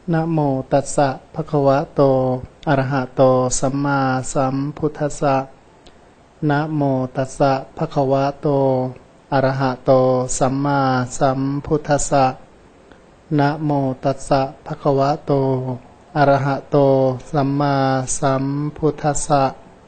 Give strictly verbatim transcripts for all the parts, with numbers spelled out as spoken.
นะโมตัสสะภะคะวะโตอะระหะโตสัมมาสัมพุทธัสสะนะโมตัสสะภะคะวะโตอะระหะโตสัมมาสัมพุทธัสสะนะโมตัสสะภะคะวะโตอะระหะโตสัมมาสัมพุทธัสสะ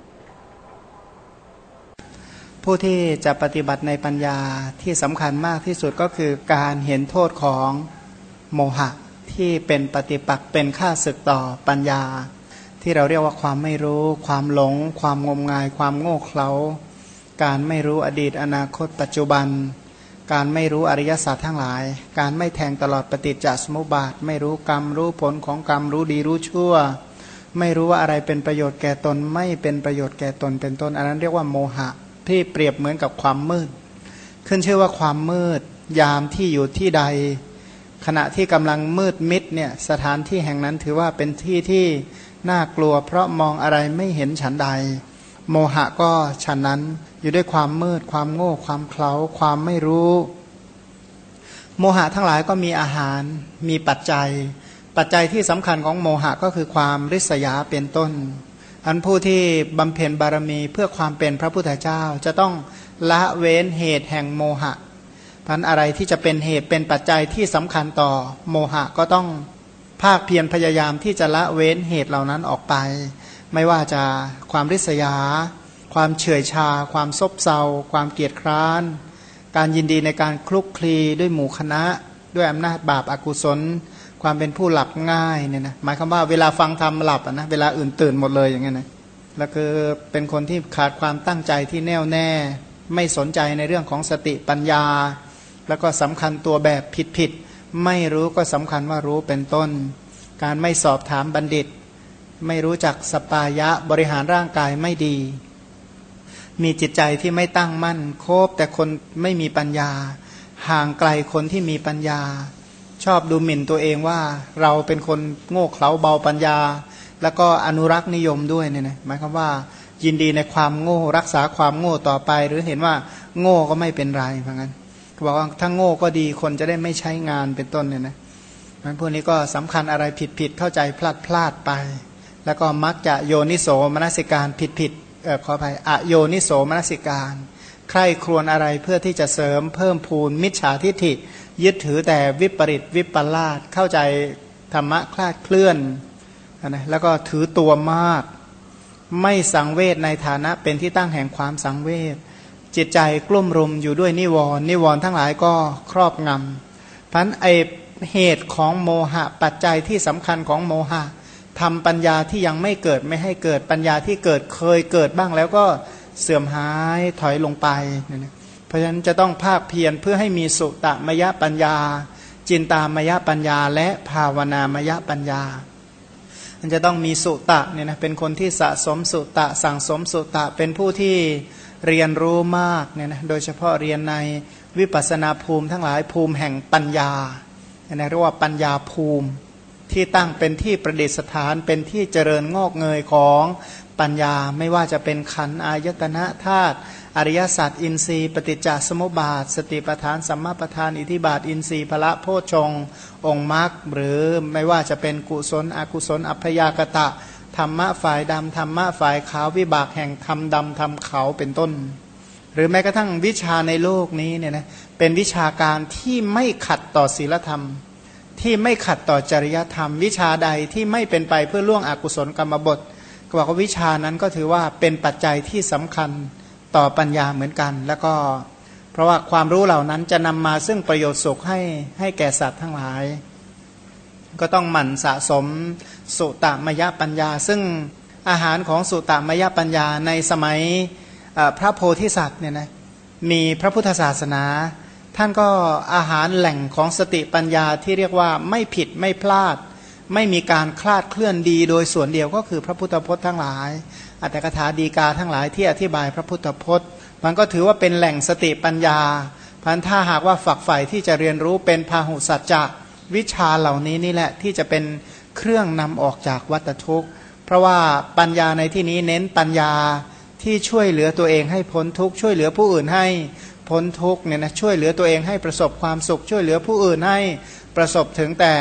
ผู้ที่จะปฏิบัติในปัญญาที่สำคัญมากที่สุดก็คือการเห็นโทษของโมหะที่เป็นปฏิปักษ์เป็นข้าศึกต่อปัญญาที่เราเรียกว่าความไม่รู้ความหลงความงมงายความโง่เขลาการไม่รู้อดีตอนาคตปัจจุบันการไม่รู้อริยสัจทั้งหลายการไม่แทงตลอดปฏิจจสมุปบาทไม่รู้กรรมรู้ผลของกรรมรู้ดีรู้ชั่วไม่รู้ว่าอะไรเป็นประโยชน์แก่ตนไม่เป็นประโยชน์แก่ตนเป็นต้นอันนั้นเรียกว่าโมหะที่เปรียบเหมือนกับความมืดขึ้นชื่อว่าความมืดยามที่อยู่ที่ใดขณะที่กำลังมืดมิดเนี่ยสถานที่แห่งนั้นถือว่าเป็นที่ที่น่ากลัวเพราะมองอะไรไม่เห็นฉันใดโมหะก็ฉันนั้นอยู่ด้วยความมืดความโง่ความเคล้าความไม่รู้โมหะทั้งหลายก็มีอาหารมีปัจจัยปัจจัยที่สำคัญของโมหะก็คือความริษยาเป็นต้นอันผู้ที่บำเพ็ญบารมีเพื่อความเป็นพระพุทธเจ้าจะต้องละเว้นเหตุแห่งโมหะพันอะไรที่จะเป็นเหตุเป็นปัจจัยที่สำคัญต่อโมหะก็ต้องภาคเพียรพยายามที่จะละเว้นเหตุเหล่านั้นออกไปไม่ว่าจะความริษยาความเฉื่อยชาความซบเซาความเกียจคร้านการยินดีในการคลุกคลีด้วยหมู่คณะด้วยอำนาจบาปอกุศลความเป็นผู้หลับง่ายเนี่ยนะหมายความว่าเวลาฟังธรรมหลับนะเวลาอื่นตื่นหมดเลยอย่างเงี้ยนะแล้วคือเป็นคนที่ขาดความตั้งใจที่แน่วแน่ไม่สนใจในเรื่องของสติปัญญาแล้วก็สำคัญตัวแบบผิดๆไม่รู้ก็สำคัญว่ารู้เป็นต้นการไม่สอบถามบัณฑิตไม่รู้จักสปายะบริหารร่างกายไม่ดีมีจิตใจที่ไม่ตั้งมั่นโคบแต่คนไม่มีปัญญาห่างไกลคนที่มีปัญญาชอบดูหมิ่นตัวเองว่าเราเป็นคนโง่เขลาเบาปัญญาแล้วก็อนุรักษ์นิยมด้วยเนี่ยนะหมายความว่ายินดีในความโง่รักษาความโง่ต่อไปหรือเห็นว่าโง่ก็ไม่เป็นไรเพราะงั้นเขาบอกว่าถ้าโง่ก็ดีคนจะได้ไม่ใช้งานเป็นต้นเนี่ยนะมันพวกนี้ก็สำคัญอะไรผิดๆเข้าใจพลาดพลาดไปแล้วก็มักจะโยนิโสมนสิการผิดๆเออขออภัยอโยนิโสมนสิการใคร่ครวญอะไรเพื่อที่จะเสริมเพิ่มพูนมิจฉาทิฏฐิยึดถือแต่วิปริตวิปลาสเข้าใจธรรมะคลาดเคลื่อนนะแล้วก็ถือตัวมากไม่สังเวชในฐานะเป็นที่ตั้งแห่งความสังเวชจิตใจกลุ่มรุมอยู่ด้วยนิวรณ์นิวรณ์ทั้งหลายก็ครอบงำพันไอเหตุของโมหะปัจจัยที่สำคัญของโมหะทำปัญญาที่ยังไม่เกิดไม่ให้เกิดปัญญาที่เกิดเคยเกิดบ้างแล้วก็เสื่อมหายถอยลงไปเพราะฉะนั้นจะต้องภาคเพียรเพื่อให้มีสุตมยปัญญาจินตามยปัญญาและภาวนามยปัญญามันจะต้องมีสุตะเนี่ยนะเป็นคนที่สะสมสุตะสั่งสมสุตะเป็นผู้ที่เรียนรู้มากเนี่ยนะโดยเฉพาะเรียนในวิปัสสนาภูมิทั้งหลายภูมิแห่งปัญญาเรียกว่าปัญญาภูมิที่ตั้งเป็นที่ประดิษฐานเป็นที่เจริญงอกเงยของปัญญาไม่ว่าจะเป็นขันธ์อายตนะธาตุอริยสัจอินทรีย์ปฏิจจสมุปบาทสติปัฏฐานสัมมาปัฏฐานอิทธิบาทอินทรีย์พละโพชฌงค์องค์มรรคหรือไม่ว่าจะเป็นกุศลอกุศลอัพยากตะธรรมะฝ่ายดำธรรมะฝ่ายขาววิบากแห่งธรรมดำธรรมขาวเป็นต้นหรือแม้กระทั่งวิชาในโลกนี้เนี่ยนะเป็นวิชาการที่ไม่ขัดต่อศีลธรรมที่ไม่ขัดต่อจริยธรรมวิชาใดที่ไม่เป็นไปเพื่อล่วงอกุศลกรรมบทก็บอกว่าวิชานั้นก็ถือว่าเป็นปัจจัยที่สำคัญต่อปัญญาเหมือนกันแล้วก็เพราะว่าความรู้เหล่านั้นจะนำมาซึ่งประโยชน์สุขให้ให้แก่สัตว์ทั้งหลายก็ต้องหมั่นสะสมสุตมยปัญญาซึ่งอาหารของสุตมยปัญญาในสมัยพระโพธิสัตว์เนี่ยนะมีพระพุทธศาสนาท่านก็อาหารแหล่งของสติปัญญาที่เรียกว่าไม่ผิดไม่พลาดไม่มีการคลาดเคลื่อนดีโดยส่วนเดียวก็คือพระพุทธพจน์ทั้งหลายอัตถกถาดีกาทั้งหลายที่อธิบายพระพุทธพจน์มันก็ถือว่าเป็นแหล่งสติปัญญาพันถ้าหากว่าฝักใฝ่ที่จะเรียนรู้เป็นพาหุสัจจะวิชาเหล่านี้นี่แหละที่จะเป็นเครื่องนำออกจากวัฏทุกข์เพราะว่าปัญญาในที่นี้เน้นปัญญาที่ช่วยเหลือตัวเองให้พ้นทุกข์ช่วยเหลือผู้อื่นให้พ้นทุกข์เนี่ยนะช่วยเหลือตัวเองให้ประสบความสุขช่วยเหลือผู้อื่นให้ประสบถึงแต่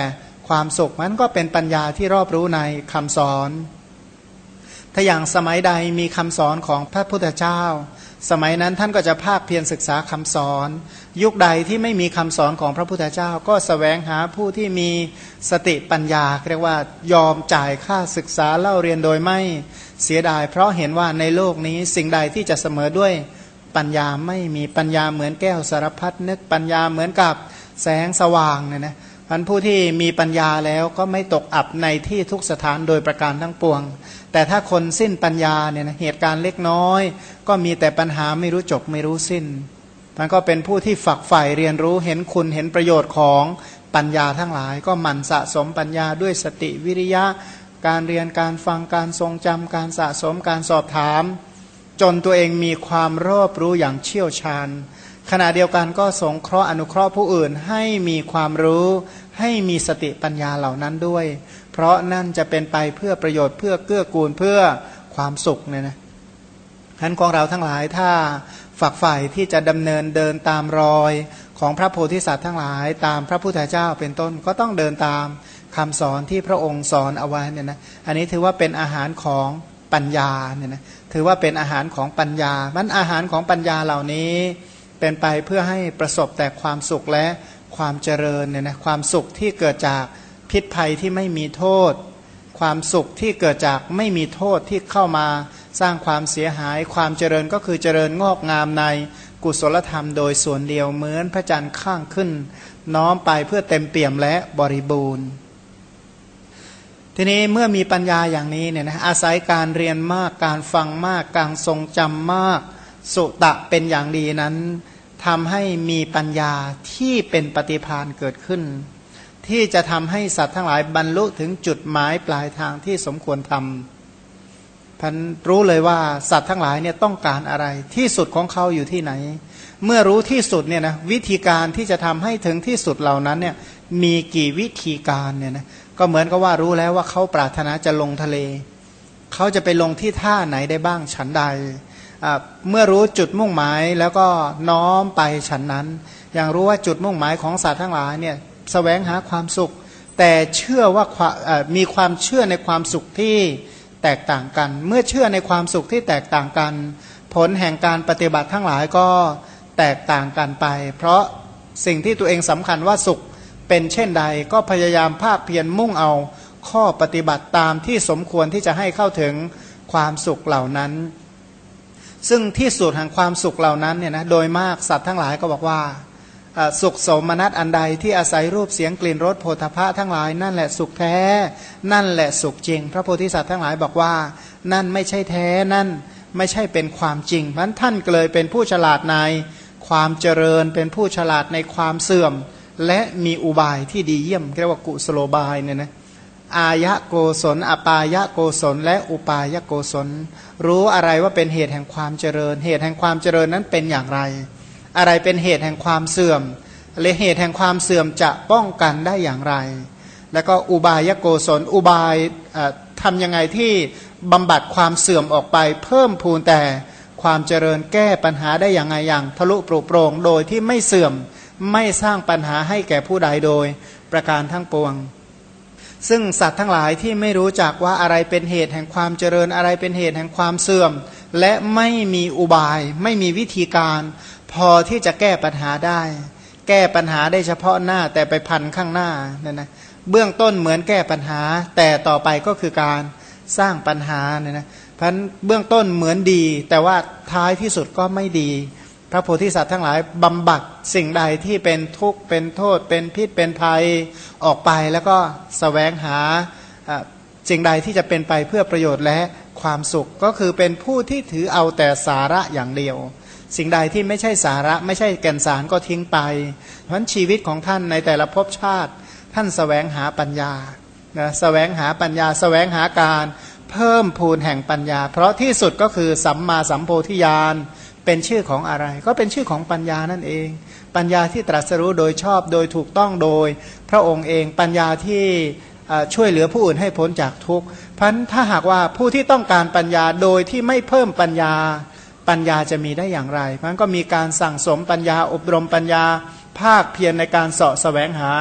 ความสุขมันก็เป็นปัญญาที่รอบรู้ในคำสอนถ้าอย่างสมัยใดมีคำสอนของพระพุทธเจ้าสมัยนั้นท่านก็จะภาคเพียรศึกษาคำสอนยุคใดที่ไม่มีคำสอนของพระพุทธเจ้าก็แสวงหาผู้ที่มีสติปัญญาเรียกว่ายอมจ่ายค่าศึกษาเล่าเรียนโดยไม่เสียดายเพราะเห็นว่าในโลกนี้สิ่งใดที่จะเสมอด้วยปัญญาไม่มีปัญญาเหมือนแก้วสารพัดนึกปัญญาเหมือนกับแสงสว่างเนี่ยนะพันผู้ที่มีปัญญาแล้วก็ไม่ตกอับในที่ทุกสถานโดยประการทั้งปวงแต่ถ้าคนสิ้นปัญญาเนี่ยนะเหตุการณ์เล็กน้อยก็มีแต่ปัญหาไม่รู้จบไม่รู้สิ้นมันก็เป็นผู้ที่ฝักใฝ่เรียนรู้เห็นคุณเห็นประโยชน์ของปัญญาทั้งหลายก็หมั่นสะสมปัญญาด้วยสติวิริยะการเรียนการฟังการทรงจำการสะสมการสอบถามจนตัวเองมีความรอบรู้อย่างเชี่ยวชาญขณะเดียวกันก็สงเคราะห์อนุเคราะห์ผู้อื่นให้มีความรู้ให้มีสติปัญญาเหล่านั้นด้วยเพราะนั่นจะเป็นไปเพื่อประโยชน์เพื่อเกื้อกูลเพื่อความสุขเนี่ยนะฉะนั้นของเราทั้งหลายถ้าฝักใฝ่ที่จะดำเนินเดินตามรอยของพระโพธิสัตว์ทั้งหลายตามพระพุทธเจ้าเป็นต้นก็ต้องเดินตามคำสอนที่พระองค์สอนเอาไว้เนี่ยนะอันนี้ถือว่าเป็นอาหารของปัญญาเนี่ยนะถือว่าเป็นอาหารของปัญญามันอาหารของปัญญาเหล่านี้เป็นไปเพื่อให้ประสบแต่ความสุขและความเจริญเนี่ยนะความสุขที่เกิดจากพิษภัยที่ไม่มีโทษความสุขที่เกิดจากไม่มีโทษที่เข้ามาสร้างความเสียหายความเจริญก็คือเจริญงอกงามในกุศลธรรมโดยส่วนเดียวเหมือนพระจันทร์ข้างขึ้นน้อมไปเพื่อเต็มเปี่ยมและบริบูรณ์ทีนี้เมื่อมีปัญญาอย่างนี้เนี่ยนะอาศัยการเรียนมากการฟังมากการทรงจำมากสุตะเป็นอย่างดีนั้นทำให้มีปัญญาที่เป็นปฏิภาณเกิดขึ้นที่จะทำให้สัตว์ทั้งหลายบรรลุถึงจุดหมายปลายทางที่สมควรทำท่านรู้เลยว่าสัตว์ทั้งหลายเนี่ยต้องการอะไรที่สุดของเขาอยู่ที่ไหนเมื่อรู้ที่สุดเนี่ยนะวิธีการที่จะทำให้ถึงที่สุดเหล่านั้นเนี่ยมีกี่วิธีการเนี่ยนะก็เหมือนกับว่ารู้แล้วว่าเขาปรารถนาจะลงทะเลเขาจะไปลงที่ท่าไหนได้บ้างฉันใดเมื่อรู้จุดมุ่งหมายแล้วก็น้อมไปฉันนั้นอย่างรู้ว่าจุดมุ่งหมายของสัตว์ทั้งหลายเนี่ยแสวงหาความสุขแต่เชื่อว่ามีความเชื่อในความสุขที่แตกต่างกันเมื่อเชื่อในความสุขที่แตกต่างกันผลแห่งการปฏิบัติทั้งหลายก็แตกต่างกันไปเพราะสิ่งที่ตัวเองสำคัญว่าสุขเป็นเช่นใดก็พยายามภาคเพียรมุ่งเอาข้อปฏิบัติตามที่สมควรที่จะให้เข้าถึงความสุขเหล่านั้นซึ่งที่สุดแห่งความสุขเหล่านั้นเนี่ยนะโดยมากสัตว์ทั้งหลายก็บอกว่าสุขโสมนัสอันใดที่อาศัยรูปเสียงกลิ่นรสโผฏฐัพพะทั้งหลายนั่นแหละสุขแท้นั่นแหละสุขจริงพระโพธิสัตว์ทั้งหลายบอกว่านั่นไม่ใช่แท้นั่นไม่ใช่เป็นความจริงเพราะฉะนั้นท่านเลยเป็นผู้ฉลาดในความเจริญเป็นผู้ฉลาดในความเสื่อมและมีอุบายที่ดีเยี่ยมเรียกว่ากุศโลบายเนี่ยนะอายะโกศลอปายะโกศลและอุปายะโกศลรู้อะไรว่าเป็นเหตุแห่งความเจริญเหตุแห่งความเจริญนั้นเป็นอย่างไรอะไรเป็นเหตุแห่งความเสื่อมและเหตุแห่งความเสื่อมจะป้องกันได้อย่างไรแล้วก็อุบายโกศลอุบายทำยังไงที่บำบัดความเสื่อมออกไปเพิ่มพูนแต่ความเจริญแก้ปัญหาได้อย่างไงอย่างทะลุปลุกโปร่งโดยที่ไม่เสื่อมไม่สร้างปัญหาให้แก่ผู้ใดโดยประการทั้งปวงซึ่งสัตว์ทั้งหลายที่ไม่รู้จักว่าอะไรเป็นเหตุแห่งความเจริญอะไรเป็นเหตุแห่งความเสื่อมและไม่มีอุบายไม่มีวิธีการพอที่จะแก้ปัญหาได้แก้ปัญหาได้เฉพาะหน้าแต่ไปพันข้างหน้านั่นนะเบื้องต้นเหมือนแก้ปัญหาแต่ต่อไปก็คือการสร้างปัญหาเนี่ยนะเพราะเบื้องต้นเหมือนดีแต่ว่าท้ายที่สุดก็ไม่ดีพระโพธิสัตว์ทั้งหลายบำบัดสิ่งใดที่เป็นทุกข์เป็นโทษเป็นพิษเป็นภัยออกไปแล้วก็แสวงหาสิ่งใดที่จะเป็นไปเพื่อประโยชน์และความสุขก็คือเป็นผู้ที่ถือเอาแต่สาระอย่างเดียวสิ่งใดที่ไม่ใช่สาระไม่ใช่แก่นสารก็ทิ้งไปเพราะฉะนั้นชีวิตของท่านในแต่ละภพชาติท่านแสวงหาปัญญานะแสวงหาปัญญาแสวงหาการเพิ่มพูนแห่งปัญญาเพราะที่สุดก็คือสัมมาสัมโพธิญาณเป็นชื่อของอะไรก็เป็นชื่อของปัญญานั่นเองปัญญาที่ตรัสรู้โดยชอบโดยถูกต้องโดยพระองค์เองปัญญาที่ช่วยเหลือผู้อื่นให้พ้นจากทุกข์เพราะฉะนั้นถ้าหากว่าผู้ที่ต้องการปัญญาโดยที่ไม่เพิ่มปัญญาปัญญาจะมีได้อย่างไรเพราะฉะนั้นก็มีการสั่งสมปัญญาอบรมปัญญาภาคเพียรในการเสาะแสวงหา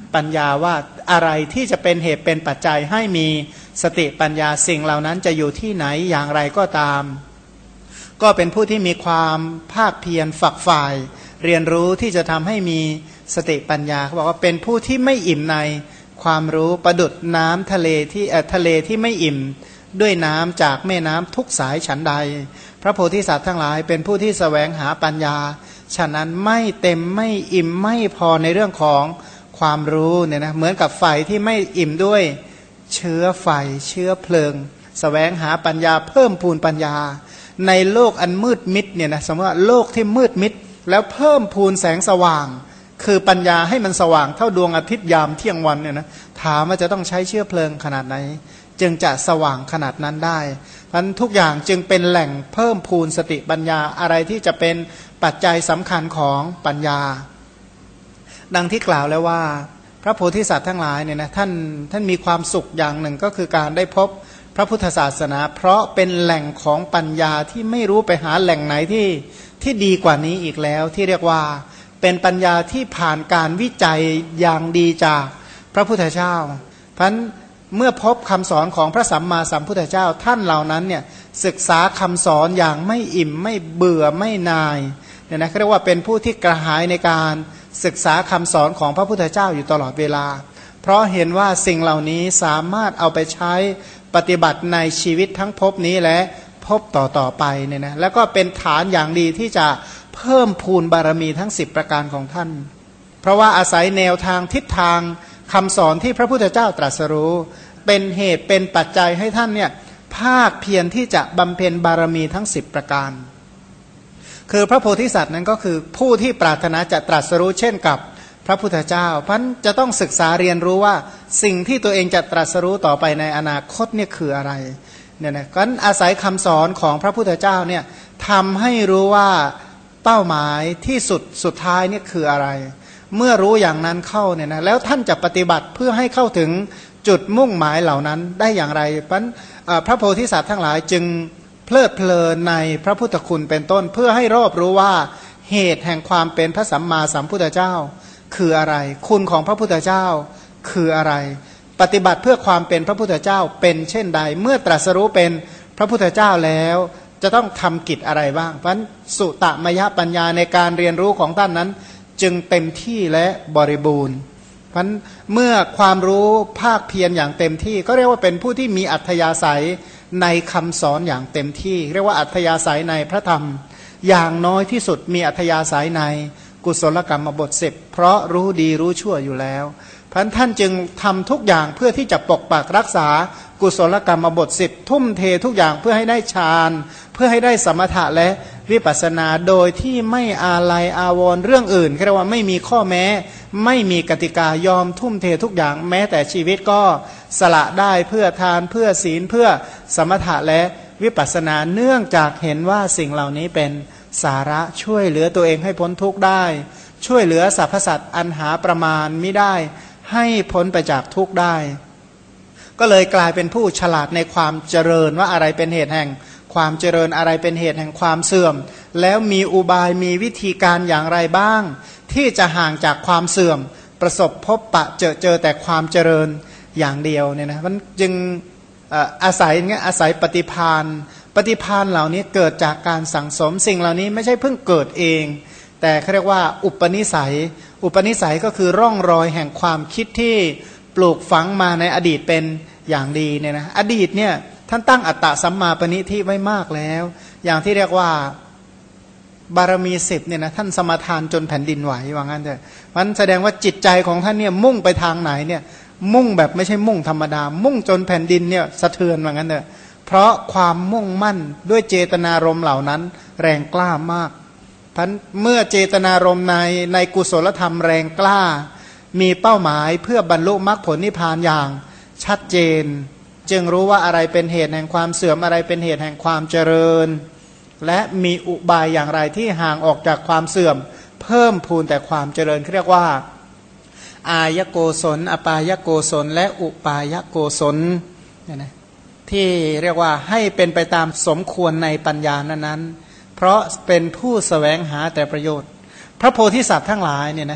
ปัญญาว่าอะไรที่จะเป็นเหตุเป็นปัจจัยให้มีสติปัญญาสิ่งเหล่านั้นจะอยู่ที่ไหนอย่างไรก็ตามก็เป็นผู้ที่มีความภาคเพียรฝักใฝ่เรียนรู้ที่จะทำให้มีสติปัญญาเขาบอกว่าเป็นผู้ที่ไม่อิ่มในความรู้ประดุจน้ำทะเลที่ทะเลที่ไม่อิ่มด้วยน้ำจากแม่น้ำทุกสายฉันใดพระโพธิสัตว์ทั้งหลายเป็นผู้ที่แสวงหาปัญญาฉะนั้นไม่เต็มไม่อิ่มไม่พอในเรื่องของความรู้เนี่ยนะเหมือนกับไฟที่ไม่อิ่มด้วยเชื้อไฟเชื้อเพลิงแสวงหาปัญญาเพิ่มพูนปัญญาในโลกอันมืดมิดเนี่ยนะสมมติว่าโลกที่มืดมิดแล้วเพิ่มพูนแสงสว่างคือปัญญาให้มันสว่างเท่าดวงอาทิตย์ยามเที่ยงวันเนี่ยนะถามว่าจะต้องใช้เชื้อเพลิงขนาดไหนจึงจะสว่างขนาดนั้นได้เพราะฉะนั้นทุกอย่างจึงเป็นแหล่งเพิ่มพูนสติปัญญาอะไรที่จะเป็นปัจจัยสำคัญของปัญญาดังที่กล่าวแล้วว่าพระโพธิสัตว์ทั้งหลายเนี่ยนะท่านท่านมีความสุขอย่างหนึ่งก็คือการได้พบพระพุทธศาสนาเพราะเป็นแหล่งของปัญญาที่ไม่รู้ไปหาแหล่งไหนที่ที่ดีกว่านี้อีกแล้วที่เรียกว่าเป็นปัญญาที่ผ่านการวิจัยอย่างดีจากพระพุทธเจ้าเพราะฉะนั้นเมื่อพบคำสอนของพระสัมมาสัมพุทธเจ้าท่านเหล่านั้นเนี่ยศึกษาคำสอนอย่างไม่อิ่มไม่เบื่อไม่นายเนี่ยนะเรียกว่าเป็นผู้ที่กระหายในการศึกษาคำสอนของพระพุทธเจ้าอยู่ตลอดเวลาเพราะเห็นว่าสิ่งเหล่านี้สามารถเอาไปใช้ปฏิบัติในชีวิตทั้งภพนี้และภพต่อต่อไปเนี่ยนะแล้วก็เป็นฐานอย่างดีที่จะเพิ่มพูนบารมีทั้งสิบประการของท่านเพราะว่าอาศัยแนวทางทิศทางคำสอนที่พระพุทธเจ้าตรัสรู้เป็นเหตุเป็นปัจจัยให้ท่านเนี่ยภาคเพียรที่จะบำเพ็ญบารมีทั้งสิบประการคือพระโพธิสัตว์นั้นก็คือผู้ที่ปรารถนาจะตรัสรู้เช่นกับพระพุทธเจ้าเพราะฉะนั้นจะต้องศึกษาเรียนรู้ว่าสิ่งที่ตัวเองจะตรัสรู้ต่อไปในอนาคตเนี่ยคืออะไรเนี่ยนะก็อาศัยคำสอนของพระพุทธเจ้าเนี่ยทำให้รู้ว่าเป้าหมายที่สุดสุดท้ายเนี่ยคืออะไรเมื่อรู้อย่างนั้นเข้าเนี่ยนะแล้วท่านจะปฏิบัติเพื่อให้เข้าถึงจุดมุ่งหมายเหล่านั้นได้อย่างไรเพราะฉะนั้นพระโพธิสัตว์ทั้งหลายจึงเพลิดเพลินในพระพุทธคุณเป็นต้นเพื่อให้รอบรู้ว่าเหตุแห่งความเป็นพระสัมมาสัมพุทธเจ้าคืออะไรคุณของพระพุทธเจ้าคืออะไรปฏิบัติเพื่อความเป็นพระพุทธเจ้าเป็นเช่นใดเมื่อตรัสรู้เป็นพระพุทธเจ้าแล้วจะต้องทำกิจอะไรบ้างเพราะฉะนั้นสุตมยปัญญาในการเรียนรู้ของท่านนั้นจึงเต็มที่และบริบูรณ์เพราะฉะนั้นเมื่อความรู้ภาคเพียรอย่างเต็มที่ก็เรียกว่าเป็นผู้ที่มีอัธยาศัยในคำสอนอย่างเต็มที่เรียกว่าอัธยาศัยในพระธรรมอย่างน้อยที่สุดมีอัธยาศัยในกุศลกรรมบทสิบเพราะรู้ดีรู้ชั่วอยู่แล้วเพราะท่านจึงทำทุกอย่างเพื่อที่จะปกปักรักษากุศลกรรมบทสิบทุ่มเททุกอย่างเพื่อให้ได้ฌานเพื่อให้ได้สมถะและวิปัสสนาโดยที่ไม่อาลัยอาวรณ์เรื่องอื่นเรียกว่าไม่มีข้อแม้ไม่มีกติกายอมทุ่มเททุกอย่างแม้แต่ชีวิตก็สละได้เพื่อทานเพื่อศีลเพื่อสมถะและวิปัสสนาเนื่องจากเห็นว่าสิ่งเหล่านี้เป็นสาระช่วยเหลือตัวเองให้พ้นทุกข์ได้ช่วยเหลือสรรพสัตว์อันหาประมาณไม่ได้ให้พ้นไปจากทุกข์ได้ก็เลยกลายเป็นผู้ฉลาดในความเจริญว่าอะไรเป็นเหตุแห่งความเจริญอะไรเป็นเหตุแห่งความเสื่อมแล้วมีอุบายมีวิธีการอย่างไรบ้างที่จะห่างจากความเสื่อมประสบพบปะเจอเจอแต่ความเจริญอย่างเดียวเนี่ยนะมันจึงอาศัยเงี้ยอาศัยปฏิภาณปฏิภาณเหล่านี้เกิดจากการสั่งสมสิ่งเหล่านี้ไม่ใช่เพิ่งเกิดเองแต่เขาเรียกว่าอุปนิสัยอุปนิสัยก็คือร่องรอยแห่งความคิดที่ปลูกฝังมาในอดีตเป็นอย่างดีเนี่ยนะอดีตเนี่ยท่านตั้งอัตตสัมมาปณิธิไว้มากแล้วอย่างที่เรียกว่าบารมีสิบเนี่ยนะท่านสมาทานจนแผ่นดินไหวว่างั้นเถอะมันแสดงว่าจิตใจของท่านเนี่ยมุ่งไปทางไหนเนี่ยมุ่งแบบไม่ใช่มุ่งธรรมดามุ่งจนแผ่นดินเนี่ยสะเทือนว่างั้นเถอะเพราะความมุ่งมั่นด้วยเจตนารมณ์เหล่านั้นแรงกล้ามากท่านเมื่อเจตนารมณ์ในในกุศลธรรมแรงกล้ามีเป้าหมายเพื่อบรรลุมรรคผลนิพพานอย่างชัดเจนจึงรู้ว่าอะไรเป็นเหตุแห่งความเสื่อมอะไรเป็นเหตุแห่งความเจริญและมีอุบายอย่างไรที่ห่างออกจากความเสื่อมเพิ่มพูนแต่ความเจริญเรียกว่าอายโกศลอปายโกศลและอุปายโกศลเนี่ยนะที่เรียกว่าให้เป็นไปตามสมควรในปัญญานั้น เพราะเป็นผู้แสวงหาแต่ประโยชน์พระโพธิสัตว์ทั้งหลายเนี่ยนะ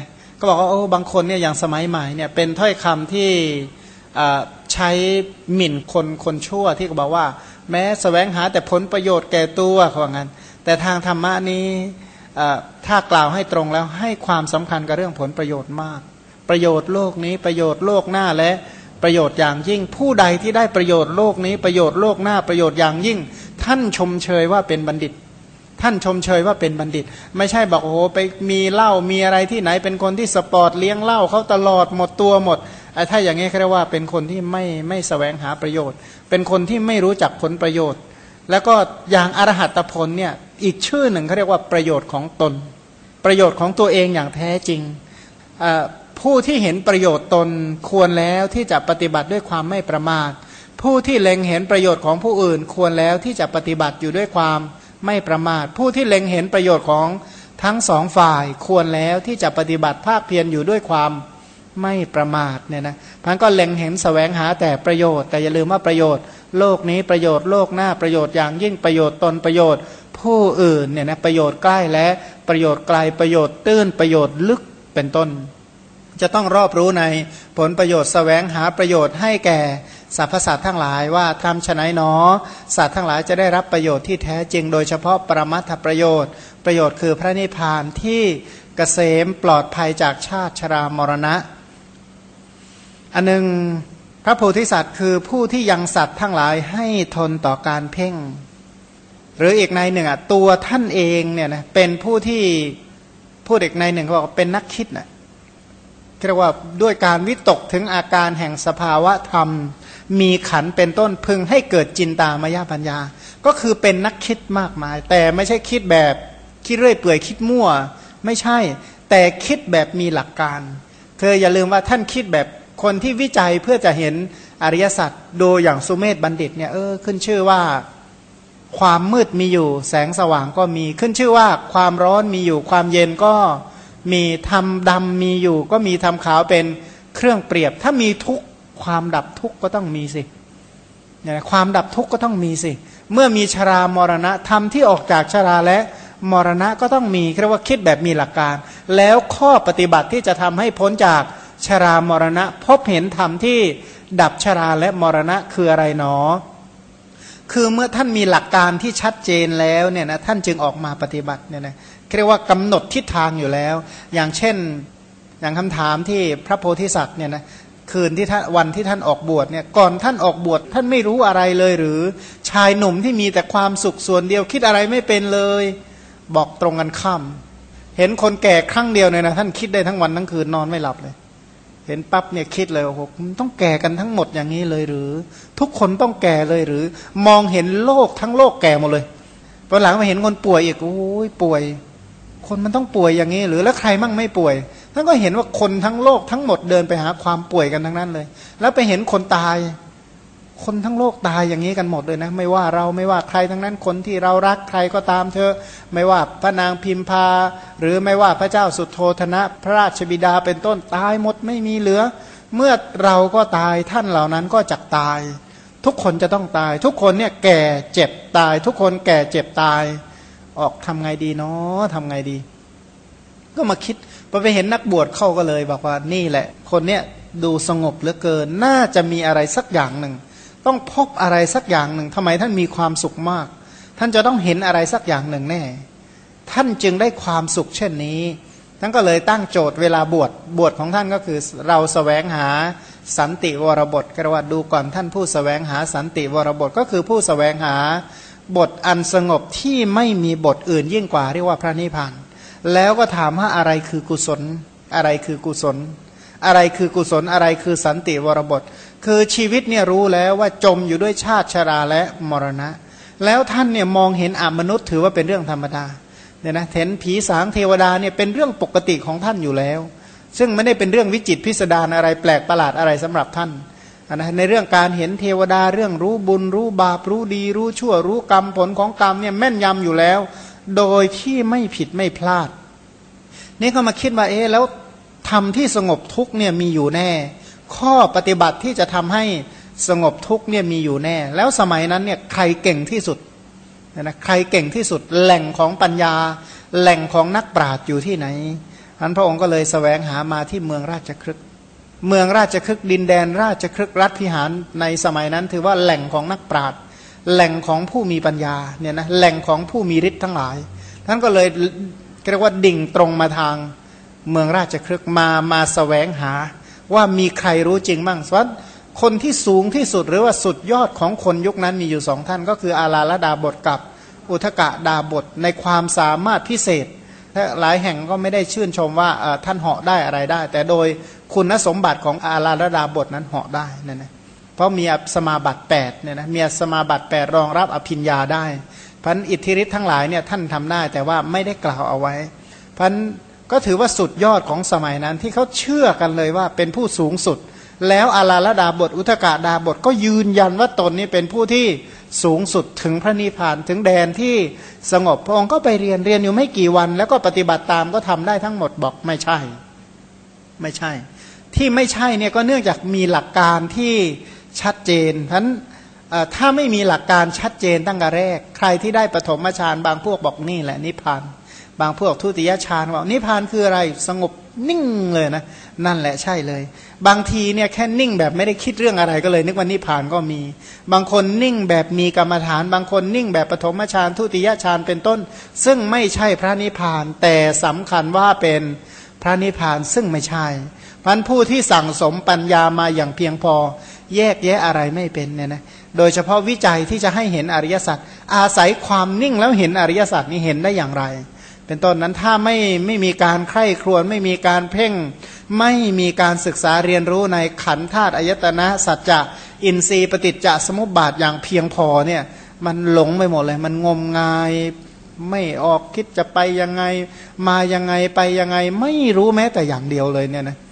ก็บอกว่าโอ้บางคนเนี่ยอย่างสมัยใหม่เนี่ยเป็นถ้อยคำที่ใช้หมิ่นคนคนชั่วที่เขาบอกว่าแม้แสวงหาแต่ผลประโยชน์แก่ตัวเขาว่างั้นแต่ทางธรรมะนี้ถ้ากล่าวให้ตรงแล้วให้ความสำคัญกับเรื่องผลประโยชน์มากประโยชน์โลกนี้ประโยชน์โลกหน้าและประโยชน์อย่างยิ่งผู้ใดที่ได้ประโยชน์โลกนี้ประโยชน์โลกหน้าประโยชน์อย่างยิ่งท่านชมเชยว่าเป็นบัณฑิตท่านชมเชยว่าเป็นบัณฑิตไม่ใช่บอกโอ้โหไปมีเหล้ามีอะไรที่ไหนเป็นคนที่สปอร์ตเลี้ยงเหล้าเขาตลอดหมดตัวหมดไอ้ถ้าอย่างนี้เขาเรียกว่าเป็นคนที่ไม่ไม่แสวงหาประโยชน์เป็นคนที่ไม่รู้จักผลประโยชน์แล้วก็อย่างอรหัตผลเนี่ยอีกชื่อหนึ่งเขาเรียกว่าประโยชน์ของตนประโยชน์ของตัวเองอย่างแท้จริงผู้ที่เห็นประโยชน์ตนควรแล้วที่จะปฏิบัติด้วยความไม่ประมาทผู้ที่เล็งเห็นประโยชน์ของผู้อื่นควรแล้วที่จะปฏิบัติอยู่ด้วยความไม่ประมาทผู้ที่เล็งเห็นประโยชน์ของทั้งสองฝ่ายควรแล้วที่จะปฏิบัติภาคเพียรอยู่ด้วยความไม่ประมาทเนี่ยนะท่านก็เล็งเห็นแสวงหาแต่ประโยชน์แต่อย่าลืมว่าประโยชน์โลกนี้ประโยชน์โลกหน้าประโยชน์อย่างยิ่งประโยชน์ตนประโยชน์ผู้อื่นเนี่ยนะประโยชน์ใกล้และประโยชน์ไกลประโยชน์ตื้นประโยชน์ลึกเป็นต้นจะต้องรอบรู้ในผลประโยชน์แสวงหาประโยชน์ให้แก่สรรพสัตว์ทั้งหลายว่าทำฉะไหนหนอสัตว์ทั้งหลายจะได้รับประโยชน์ที่แท้จริงโดยเฉพาะปรมัตถประโยชน์ประโยชน์คือพระนิพพานที่เกษมปลอดภัยจากชาติชรามรณะอันหนึ่งพระโพธิสัตว์คือผู้ที่ยังสัตว์ทั้งหลายให้ทนต่อการเพ่งหรืออีกในหนึ่งอ่ะตัวท่านเองเนี่ยนะเป็นผู้ที่พูดอีกในหนึ่งเขาบอกเป็นนักคิดนะเรียกว่าด้วยการวิตกถึงอาการแห่งสภาวะธรรมมีขันเป็นต้นพึงให้เกิดจินตามายปัญญาก็คือเป็นนักคิดมากมายแต่ไม่ใช่คิดแบบคิดเรื่อยเปื่อยคิดมั่วไม่ใช่แต่คิดแบบมีหลักการเธออย่าลืมว่าท่านคิดแบบคนที่วิจัยเพื่อจะเห็นอริยสัจโดยอย่างสุเมธบัณฑิตเนี่ยเออขึ้นชื่อว่าความมืดมีอยู่แสงสว่างก็มีขึ้นชื่อว่าความร้อนมีอยู่ความเย็นก็มีธรรมดำมีอยู่ก็มีธรรมขาวเป็นเครื่องเปรียบถ้ามีทุกข์ความดับทุกข์ก็ต้องมีสิเนี่ยความดับทุกข์ก็ต้องมีสิเมื่อมีชรามรณะธรรมที่ออกจากชราและมรณะก็ต้องมีเรียกว่าคิดแบบมีหลักการแล้วข้อปฏิบัติที่จะทำให้พ้นจากชรามรณะพบเห็นธรรมที่ดับชราและมรณะคืออะไรหนอคือเมื่อท่านมีหลักการที่ชัดเจนแล้วเนี่ยนะท่านจึงออกมาปฏิบัติเนี่ยนะเรียกว่ากำหนดทิศทางอยู่แล้วอย่างเช่นอย่างคำถามที่พระโพธิสัตว์เนี่ยนะคืนที่ท่านวันที่ท่านออกบวชเนี่ยก่อนท่านออกบวชท่านไม่รู้อะไรเลยหรือชายหนุ่มที่มีแต่ความสุขส่วนเดียวคิดอะไรไม่เป็นเลยบอกตรงกันข้ามเห็นคนแก่ครั้งเดียวเนี่ยนะท่านคิดได้ทั้งวันทั้งคืนนอนไม่หลับเลยเห็นปั๊บเนี่ยคิดเลยโอ้โหต้องแก่กันทั้งหมดอย่างนี้เลยหรือทุกคนต้องแก่เลยหรือมองเห็นโลกทั้งโลกแก่หมดเลยตอนหลังมาเห็นคนป่วยอีกโอ้ยป่วยคนมันต้องป่วยอย่างนี้หรือแล้วใครมั่งไม่ป่วยท่านก็เห็นว่าคนทั้งโลกทั้งหมดเดินไปหาความป่วยกันทั้งนั้นเลยแล้วไปเห็นคนตายคนทั้งโลกตายอย่างนี้กันหมดเลยนะไม่ว่าเราไม่ว่าใครทั้งนั้นคนที่เรารักใครก็ตามเธอไม่ว่าพระนางพิมพาหรือไม่ว่าพระเจ้าสุโธทนะพระราชบิดาเป็นต้นตายหมดไม่มีเหลือเมื่อเราก็ตายท่านเหล่านั้นก็จักตายทุกคนจะต้องตายทุกคนเนี่ยแก่เจ็บตายทุกคนแก่เจ็บตายออกทำไงดีเนาะทำไงดีก็มาคิดพอไปเห็นนักบวชเข้าก็เลยบอกว่านี่แหละคนเนี้ยดูสงบเหลือเกินน่าจะมีอะไรสักอย่างหนึ่งต้องพบอะไรสักอย่างหนึ่งทำไมท่านมีความสุขมากท่านจะต้องเห็นอะไรสักอย่างหนึ่งแน่ท่านจึงได้ความสุขเช่นนี้ท่านก็เลยตั้งโจทย์เวลาบวชบวชของท่านก็คือเราแสวงหาสันติวรบทกระว่าดูก่อนท่านผู้แสวงหาสันติวรบทก็คือผู้แสวงหาบทอันสงบที่ไม่มีบทอื่นยิ่งกว่าเรียกว่าพระนิพพานแล้วก็ถามว่าอะไรคือกุศลอะไรคือกุศลอะไรคือกุศลอะไรคือสันติวรบทคือชีวิตเนี่ยรู้แล้วว่าจมอยู่ด้วยชาติชราและมรณะแล้วท่านเนี่ยมองเห็นอมนุษย์ถือว่าเป็นเรื่องธรรมดาเนี่ยนะเห็นผีสางเทวดาเนี่ยเป็นเรื่องปกติของท่านอยู่แล้วซึ่งไม่ได้เป็นเรื่องวิจิตรพิสดารอะไรแปลกประหลาดอะไรสำหรับท่านนะในเรื่องการเห็นเทวดาเรื่องรู้บุญรู้บาปรู้ดีรู้ชั่วรู้กรรมผลของกรรมเนี่ยแม่นยำอยู่แล้วโดยที่ไม่ผิดไม่พลาดนี่ก็มาคิดว่าเอ๊ะแล้วธรรมที่สงบทุกเนี่ยมีอยู่แน่ข้อปฏิบัติที่จะทำให้สงบทุกเนี่ยมีอยู่แน่แล้วสมัยนั้นเนี่ยใครเก่งที่สุดนะใครเก่งที่สุดแหล่งของปัญญาแหล่งของนักปราชญ์อยู่ที่ไหนท่านพระองค์ก็เลยแสวงหามาที่เมืองราชคฤห์เมืองราชคฤห์ดินแดนราชคฤห์รัฐพิหารในสมัยนั้นถือว่าแหล่งของนักปราชญ์แหล่งของผู้มีปัญญาเนี่ยนะแหล่งของผู้มีฤทธิ์ทั้งหลายท่านก็เลยเรียกว่าดิ่งตรงมาทางเมืองราชคฤห์มามาแสวงหาว่ามีใครรู้จริงบ้างส่วนคนที่สูงที่สุดหรือว่าสุดยอดของคนยุคนั้นมีอยู่สองท่านก็คืออาลาลดาบทกับอุทกดาบทในความสามารถพิเศษหลายแห่งก็ไม่ได้ชื่นชมว่าท่านเหาะได้อะไรได้แต่โดยคุณสมบัติของอาลาลดาบทนั้นเหาะได้นั่นนะเพราะมีสมาบัติแปดเนี่ยนะมีสมาบัติแปดรองรับอภิญญาได้พันอิทธิฤทธิ์ทั้งหลายเนี่ยท่านทำได้แต่ว่าไม่ได้กล่าวเอาไว้พันก็ถือว่าสุดยอดของสมัยนั้นที่เขาเชื่อกันเลยว่าเป็นผู้สูงสุดแล้วอาลาลดาบทอุทกดาบทก็ยืนยันว่าตนนี้เป็นผู้ที่สูงสุดถึงพระนิพพานถึงแดนที่สงบพระองค์ก็ไปเรียนเรียนอยู่ไม่กี่วันแล้วก็ปฏิบัติตามก็ทำได้ทั้งหมดบอกไม่ใช่ไม่ใช่ที่ไม่ใช่เนี่ยก็เนื่องจากมีหลักการที่ชัดเจนเพราะฉะนั้นถ้าไม่มีหลักการชัดเจนตั้งแต่แรกใครที่ได้ปฐมฌานบางพวกบอกนี่แหละนิพพานบางพวกทุติยฌานบอกนิพพานคืออะไรสงบนิ่งเลยนะนั่นแหละใช่เลยบางทีเนี่ยแค่นิ่งแบบไม่ได้คิดเรื่องอะไรก็เลยนึกว่านิพพานก็มีบางคนนิ่งแบบมีกรรมฐานบางคนนิ่งแบบปฐมฌานทุติยฌานเป็นต้นซึ่งไม่ใช่พระนิพพานแต่สำคัญว่าเป็นพระนิพพานซึ่งไม่ใช่พันผู้ที่สั่งสมปัญญามาอย่างเพียงพอแยกแยะอะไรไม่เป็นเนี่ยนะโดยเฉพาะวิจัยที่จะให้เห็นอริยสัจอาศัยความนิ่งแล้วเห็นอริยสัจนี้เห็นได้อย่างไรเป็นต้นนั้นถ้าไม่ไม่มีการใคร่ครวญไม่มีการเพ่งไม่มีการศึกษาเรียนรู้ในขันธ์ธาตุอายตนะสัจจะอินทรีย์ปฏิจจสมุปบาทอย่างเพียงพอเนี่ยมันหลงไปหมดเลยมันงมงายไม่ออกคิดจะไปยังไงมายังไงไปยังไงไม่รู้แม้แต่อย่างเดียวเลยเนี่ยนะ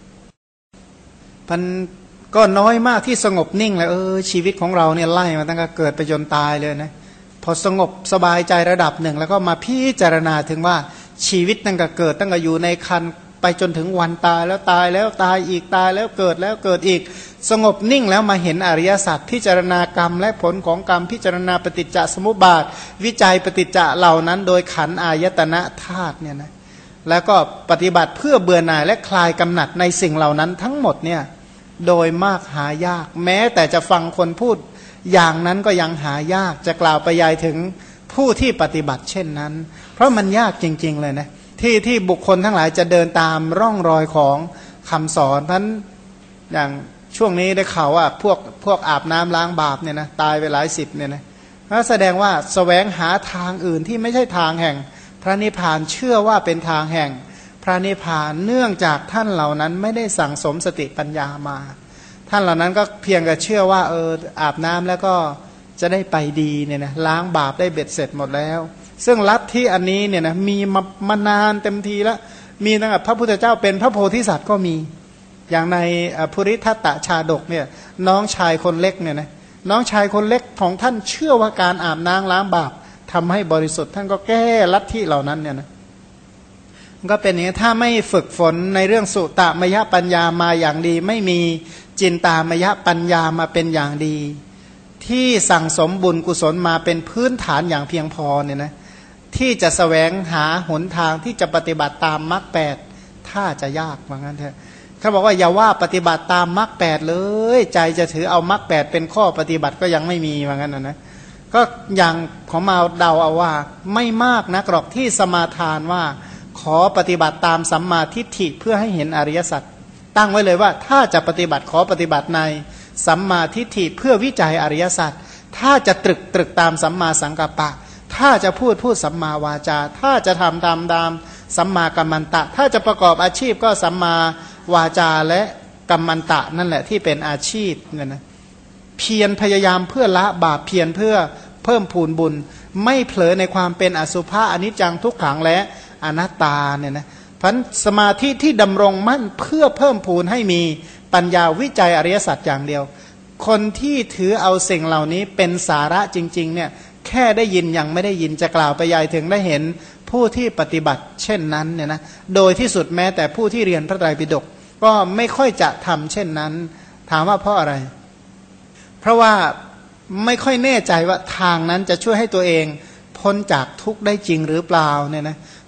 มันก็น้อยมากที่สงบนิ่งเลยเออชีวิตของเราเนี่ยไล่มาตั้งแต่เกิดไปจนตายเลยนะพอสงบสบายใจระดับหนึ่งแล้วก็มาพิจารณาถึงว่าชีวิตตั้งแต่เกิดตั้งแต่อยู่ในครรภ์ไปจนถึงวันตายแล้วตายแล้วตายอีกตายแล้วเกิดแล้วเกิดอีกสงบนิ่งแล้วมาเห็นอริยสัจพิจารณากรรมและผลของกรรมพิจารณาปฏิจจสมุปบาทวิจัยปฏิจจะเหล่านั้นโดยขันธ์อายตนะธาตุเนี่ยนะแล้วก็ปฏิบัติเพื่อเบื่อหน่ายและคลายกำหนัดในสิ่งเหล่านั้นทั้งหมดเนี่ยโดยมากหายากแม้แต่จะฟังคนพูดอย่างนั้นก็ยังหายากจะกล่าวไปยายถึงผู้ที่ปฏิบัติเช่นนั้นเพราะมันยากจริงๆเลยนะที่ที่บุคคลทั้งหลายจะเดินตามร่องรอยของคำสอนเพราะนั้นอย่างช่วงนี้ได้ข่าวว่าพวกพวกอาบน้ำล้างบาปเนี่ยนะตายไปหลายสิบเนี่ยนะแสดงว่าแสวงหาทางอื่นที่ไม่ใช่ทางแห่งพระนิพพานเชื่อว่าเป็นทางแห่งพระนิพพานเนื่องจากท่านเหล่านั้นไม่ได้สั่งสมสติปัญญามาท่านเหล่านั้นก็เพียงแต่เชื่อว่าเอออาบน้ำแล้วก็จะได้ไปดีเนี่ยนะล้างบาปได้เบ็ดเสร็จหมดแล้วซึ่งลัทธิอันนี้เนี่ยนะมีมามานานเต็มทีแล้วมีตั้งแต่พระพุทธเจ้าเป็นพระโพธิสัตว์ก็มีอย่างในภูริทัตตชาดกเนี่ยน้องชายคนเล็กเนี่ยนะน้องชายคนเล็กของท่านเชื่อว่าการอาบน้ำล้างบาปทำให้บริสุทธิ์ท่านก็แก้ลัทธิเหล่านั้นเนี่ยนะก็เป็นอย่างนี้ถ้าไม่ฝึกฝนในเรื่องสุตมยปัญญามาอย่างดีไม่มีจินตามยปัญญามาเป็นอย่างดีที่สั่งสมบุญกุศลมาเป็นพื้นฐานอย่างเพียงพอเนี่ยนะที่จะแสวงหาหนทางที่จะปฏิบัติตามมรรคแปดถ้าจะยากว่างั้นเถอะเขาบอกว่าอย่าว่าปฏิบัติตามมรรคแปดเลยใจจะถือเอามรรคแปดเป็นข้อปฏิบัติก็ยังไม่มีว่างั้นนะนะก็อย่างของมาเดาเอาว่าไม่มากนักหรอกที่สมาทานว่าขอปฏิบัติตามสัมมาทิฏฐิเพื่อให้เห็นอริยสัจตั้งไว้เลยว่าถ้าจะปฏิบัติขอปฏิบัติในสัมมาทิฏฐิเพื่อวิจัยอริยสัจถ้าจะตรึกตรึกตามสัมมาสังกัปปะถ้าจะพูดพูดสัมมาวาจาถ้าจะทำตามตามสัมมากัมมันตะถ้าจะประกอบอาชีพก็สัมมาวาจาและกัมมันตะนั่นแหละที่เป็นอาชีพเนี่ยนะเพียรพยายามเพื่อละบาปเพียรเพื่อเพิ่มพูนบุญไม่เผลอในความเป็นอสุภะอนิจจังทุกขังและอนัตตาเนี่ยนะพันสมาธิที่ดำรงมั่นเพื่อเพิ่มพูนให้มีปัญญาวิจัยอริยสัจอย่างเดียวคนที่ถือเอาสิ่งเหล่านี้เป็นสาระจริงๆเนี่ยแค่ได้ยินยังไม่ได้ยินจะกล่าวไปยายถึงได้เห็นผู้ที่ปฏิบัติเช่นนั้นเนี่ยนะโดยที่สุดแม้แต่ผู้ที่เรียนพระไตรปิฎกก็ไม่ค่อยจะทำเช่นนั้นถามว่าเพราะอะไรเพราะว่าไม่ค่อยแน่ใจว่าทางนั้นจะช่วยให้ตัวเองพ้นจากทุกข์ได้จริงหรือเปล่าเนี่ยนะ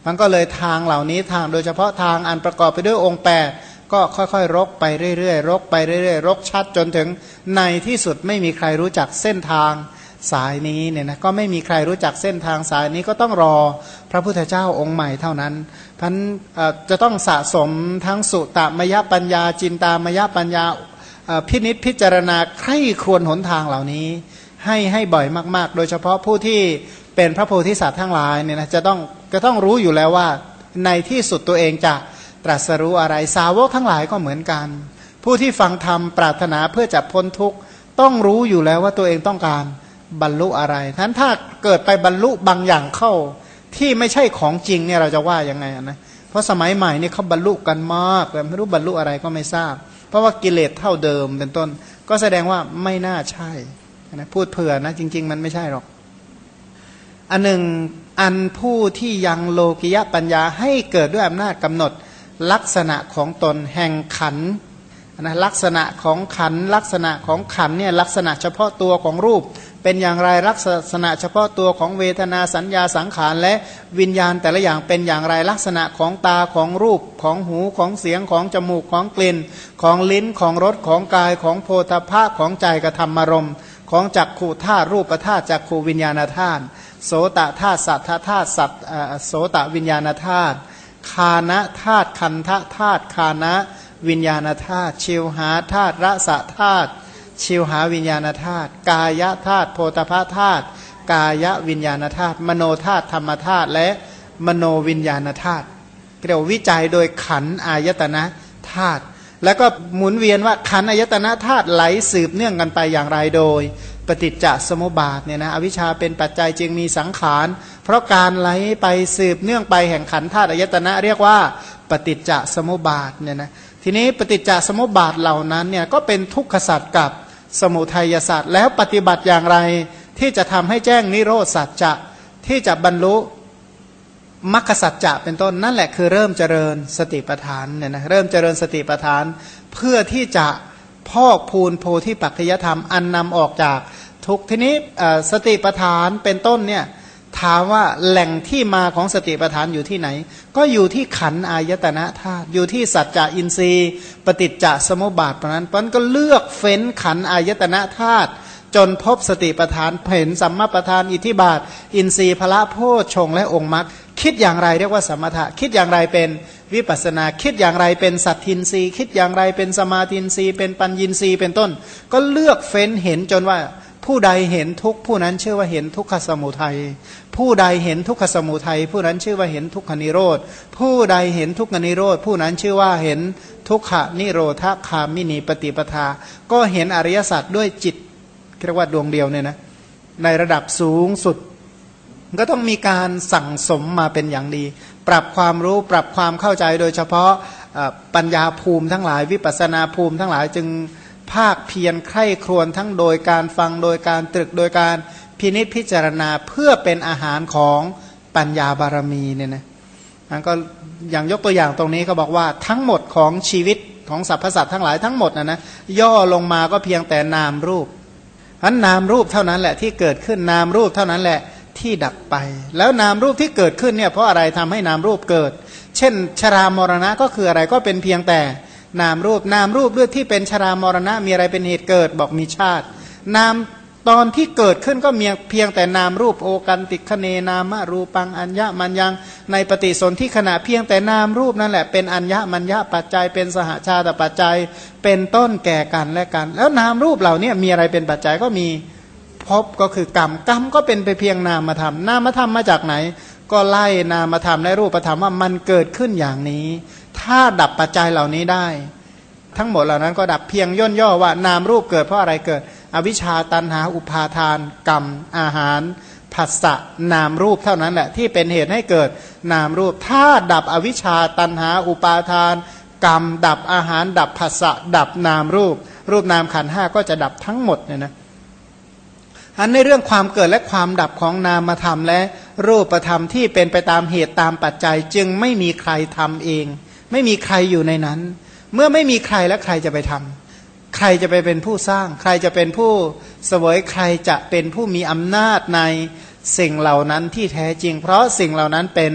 มันก็เลยทางเหล่านี้ทางโดยเฉพาะทางอันประกอบไปด้วยองค์แปดก็ค่อยๆรกไปเรื่อยๆรกไปเรื่อยๆรกชัดจนถึงในที่สุดไม่มีใครรู้จักเส้นทางสายนี้เนี่ยนะก็ไม่มีใครรู้จักเส้นทางสายนี้ก็ต้องรอพระพุทธเจ้าองค์ใหม่เท่านั้นพันจะต้องสะสมทั้งสุตมยปัญญาจินตามยปัญญาพินิจพิจารณาใคร่ครวญหนทางเหล่านี้ให้ให้บ่อยมากๆโดยเฉพาะผู้ที่เป็นพระโพธิสัตว์ทั้งหลายเนี่ยนะจะต้องจะต้องรู้อยู่แล้วว่าในที่สุดตัวเองจะตรัสรู้อะไรสาวกทั้งหลายก็เหมือนกันผู้ที่ฟังธรรมปรารถนาเพื่อจะพ้นทุกข์ต้องรู้อยู่แล้วว่าตัวเองต้องการบรรลุอะไรทั้นถ้าเกิดไปบรรลุบางอย่างเข้าที่ไม่ใช่ของจริงเนี่ยเราจะว่ายังไงนะเพราะสมัยใหม่นี่เขาบรรลุกันมากแต่ไม่รู้บรรลุอะไรก็ไม่ทราบเพราะว่ากิเลสเท่าเดิมเป็นต้นก็แสดงว่าไม่น่าใช่นะพูดเผื่อนะจริงๆมันไม่ใช่หรอกอันหนึ่งอันผู้ที่ยังโลกิยะปัญญาให้เกิดด้วยอำนาจกำหนดลักษณะของตนแห่งขันธ์นะลักษณะของขันธ์ลักษณะของขันธ์เนี่ยลักษณะเฉพาะตัวของรูปเป็นอย่างไรลักษณะเฉพาะตัวของเวทนาสัญญาสังขารและวิญญาณแต่ละอย่างเป็นอย่างไรลักษณะของตาของรูปของหูของเสียงของจมูกของกลิ่นของลิ้นของรสของกายของโผฏฐัพพะของใจกธรรมารมณ์ของจักขุธาตุรูปธาตุจักขุวิญญาณธาตุโสตธาตุสัทธธาตุสัตโสตวิญญาณธาตุคานะธาตุคันธะธาตุคานะวิญญาณธาตุชิวหาธาตุรสธาตุชิวหาวิญญาณธาตุกายธาตุโพธพธาตุกายวิญญาณธาตุมโนธาตุธรรมธาตุและมโนวิญญาณธาตุเรียกว่าวิจัยโดยขันธ์อายตนะธาตุแล้วก็หมุนเวียนว่าขันธ์อายตนะธาตุไหลสืบเนื่องกันไปอย่างไรโดยปฏิจจสมุปบาทเนี่ยนะอวิชชาเป็นปัจจัยจึงมีสังขารเพราะการไหลไปสืบเนื่องไปแห่งขันธ์ธาตุอายตนะเรียกว่าปฏิจจสมุปบาทเนี่ยนะทีนี้ปฏิจจสมุปบาทเหล่านั้นเนี่ยก็เป็นทุกขสัจกับสมุทัยสัจแล้วปฏิบัติอย่างไรที่จะทำให้แจ้งนิโรธสัจจะที่จะบรรลุมรรคสัจจะเป็นต้นนั่นแหละคือเริ่มเจริญสติปัฏฐานเนี่ยนะเริ่มเจริญสติปัฏฐานเพื่อที่จะพอกพูนโพธิปัจจยธรรมอันนำออกจากทุกทีนี้สติปัฏฐานเป็นต้นเนี่ยถามว่าแหล่งที่มาของสติปัฏฐานอยู่ที่ไหนก็อยู่ที่ขันธ์อายตนะธาตุอยู่ที่สัจจะอินทรีย์ปฏิจจสมุปบาทเพราะนั้นเพราะนั้นก็เลือกเฟ้นขันธ์อายตนะธาตุจนพบสติปัฏฐานเห็นสัมมาปัฏฐานอิทธิบาทอินทรีย์พละโพชฌงค์และองค์มรรคคิดอย่างไรเรียกว่าสมถะคิดอย่างไรเป็นวิปัสสนาคิดอย่างไรเป็นสัตทินทรีย์คิดอย่างไรเป็นสมาธินทรีย์เป็นปัญญินทรีย์เป็นต้นก็เลือกเฟ้นเห็นจนว่าผู้ใดเห็นทุกข์ผู้นั้นชื่อว่าเห็นทุกขสมุทัยผู้ใดเห็นทุกขสมุทัยผู้นั้นชื่อว่าเห็นทุกขนิโรธผู้ใดเห็นทุกขนิโรธผู้นั้นชื่อว่าเห็นทุกขนิโรธคามินีปฏิปทาก็เห็นอริยสัจด้วยจิตเรียกว่าดวงเดียวเนี่ยนะในระดับสูงสุดก็ต้องมีการสั่งสมมาเป็นอย่างดีปรับความรู้ปรับความเข้าใจโดยเฉพาะปัญญาภูมิทั้งหลายวิปัสสนาภูมิทั้งหลายจึงภาคเพียรใคร่ครวญทั้งโดยการฟังโดยการตรึกโดยการพินิจพิจารณาเพื่อเป็นอาหารของปัญญาบารมีเนี่ยนะนั่นก็อย่างยกตัวอย่างตรงนี้ก็บอกว่าทั้งหมดของชีวิตของสรรพสัตว์ทั้งหลายทั้งหมดนะนะย่อลงมาก็เพียงแต่นามรูปอันนามรูปเท่านั้นแหละที่เกิดขึ้นนามรูปเท่านั้นแหละที่ดับไปแล้วนามรูปที่เกิดขึ้นเนี่ยเพราะอะไรทำให้นามรูปเกิดเช่นชรามรณะก็คืออะไรก็เป็นเพียงแต่นามรูปนามรูปเรื่องที่เป็นชรามรณะมีอะไรเป็นเหตุเกิดบอกมีชาตินามตอนที่เกิดขึ้นก็มีเพียงแต่นามรูปโอกันติคเนนามรูปังอัญญมัญญังในปฏิสนธิขณะเพียงแต่นามรูปนั่นแหละเป็นอัญญมัญญปัจจัยเป็นสหชาตปัจจัยเป็นต้นแก่กันและกันแล้วนามรูปเหล่านี้มีอะไรเป็นปัจจัยก็มีภพก็คือกรรมกรรมก็เป็นไปเพียงนามธรรมนามธรรมมาจากไหนก็ไล่นามธรรมและรูปธรรมว่ามันเกิดขึ้นอย่างนี้ถ้าดับปัจจัยเหล่านี้ได้ทั้งหมดเหล่านั้นก็ดับเพียงย่นย่อว่านามรูปเกิดเพราะอะไรเกิดอวิชชาตันหาอุปาทานกรรมอาหารผัสสะนามรูปเท่านั้นแหละที่เป็นเหตุให้เกิดนามรูปถ้าดับอวิชชาตันหาอุปาทานกรรมดับอาหารดับผัสสะดับนามรูปรูปนามขันธ์ห้าก็จะดับทั้งหมดเนี่ยนะอันในเรื่องความเกิดและความดับของนามธรรมและรูปธรรมที่เป็นไปตามเหตุตามปัจจัยจึงไม่มีใครทำเองไม่มีใครอยู่ในนั้นเมื่อไม่มีใครแล้วใครจะไปทำใครจะไปเป็นผู้สร้างใครจะเป็นผู้เสวยใครจะเป็นผู้มีอำนาจในสิ่งเหล่านั้นที่แท้จริงเพราะสิ่งเหล่านั้นเป็น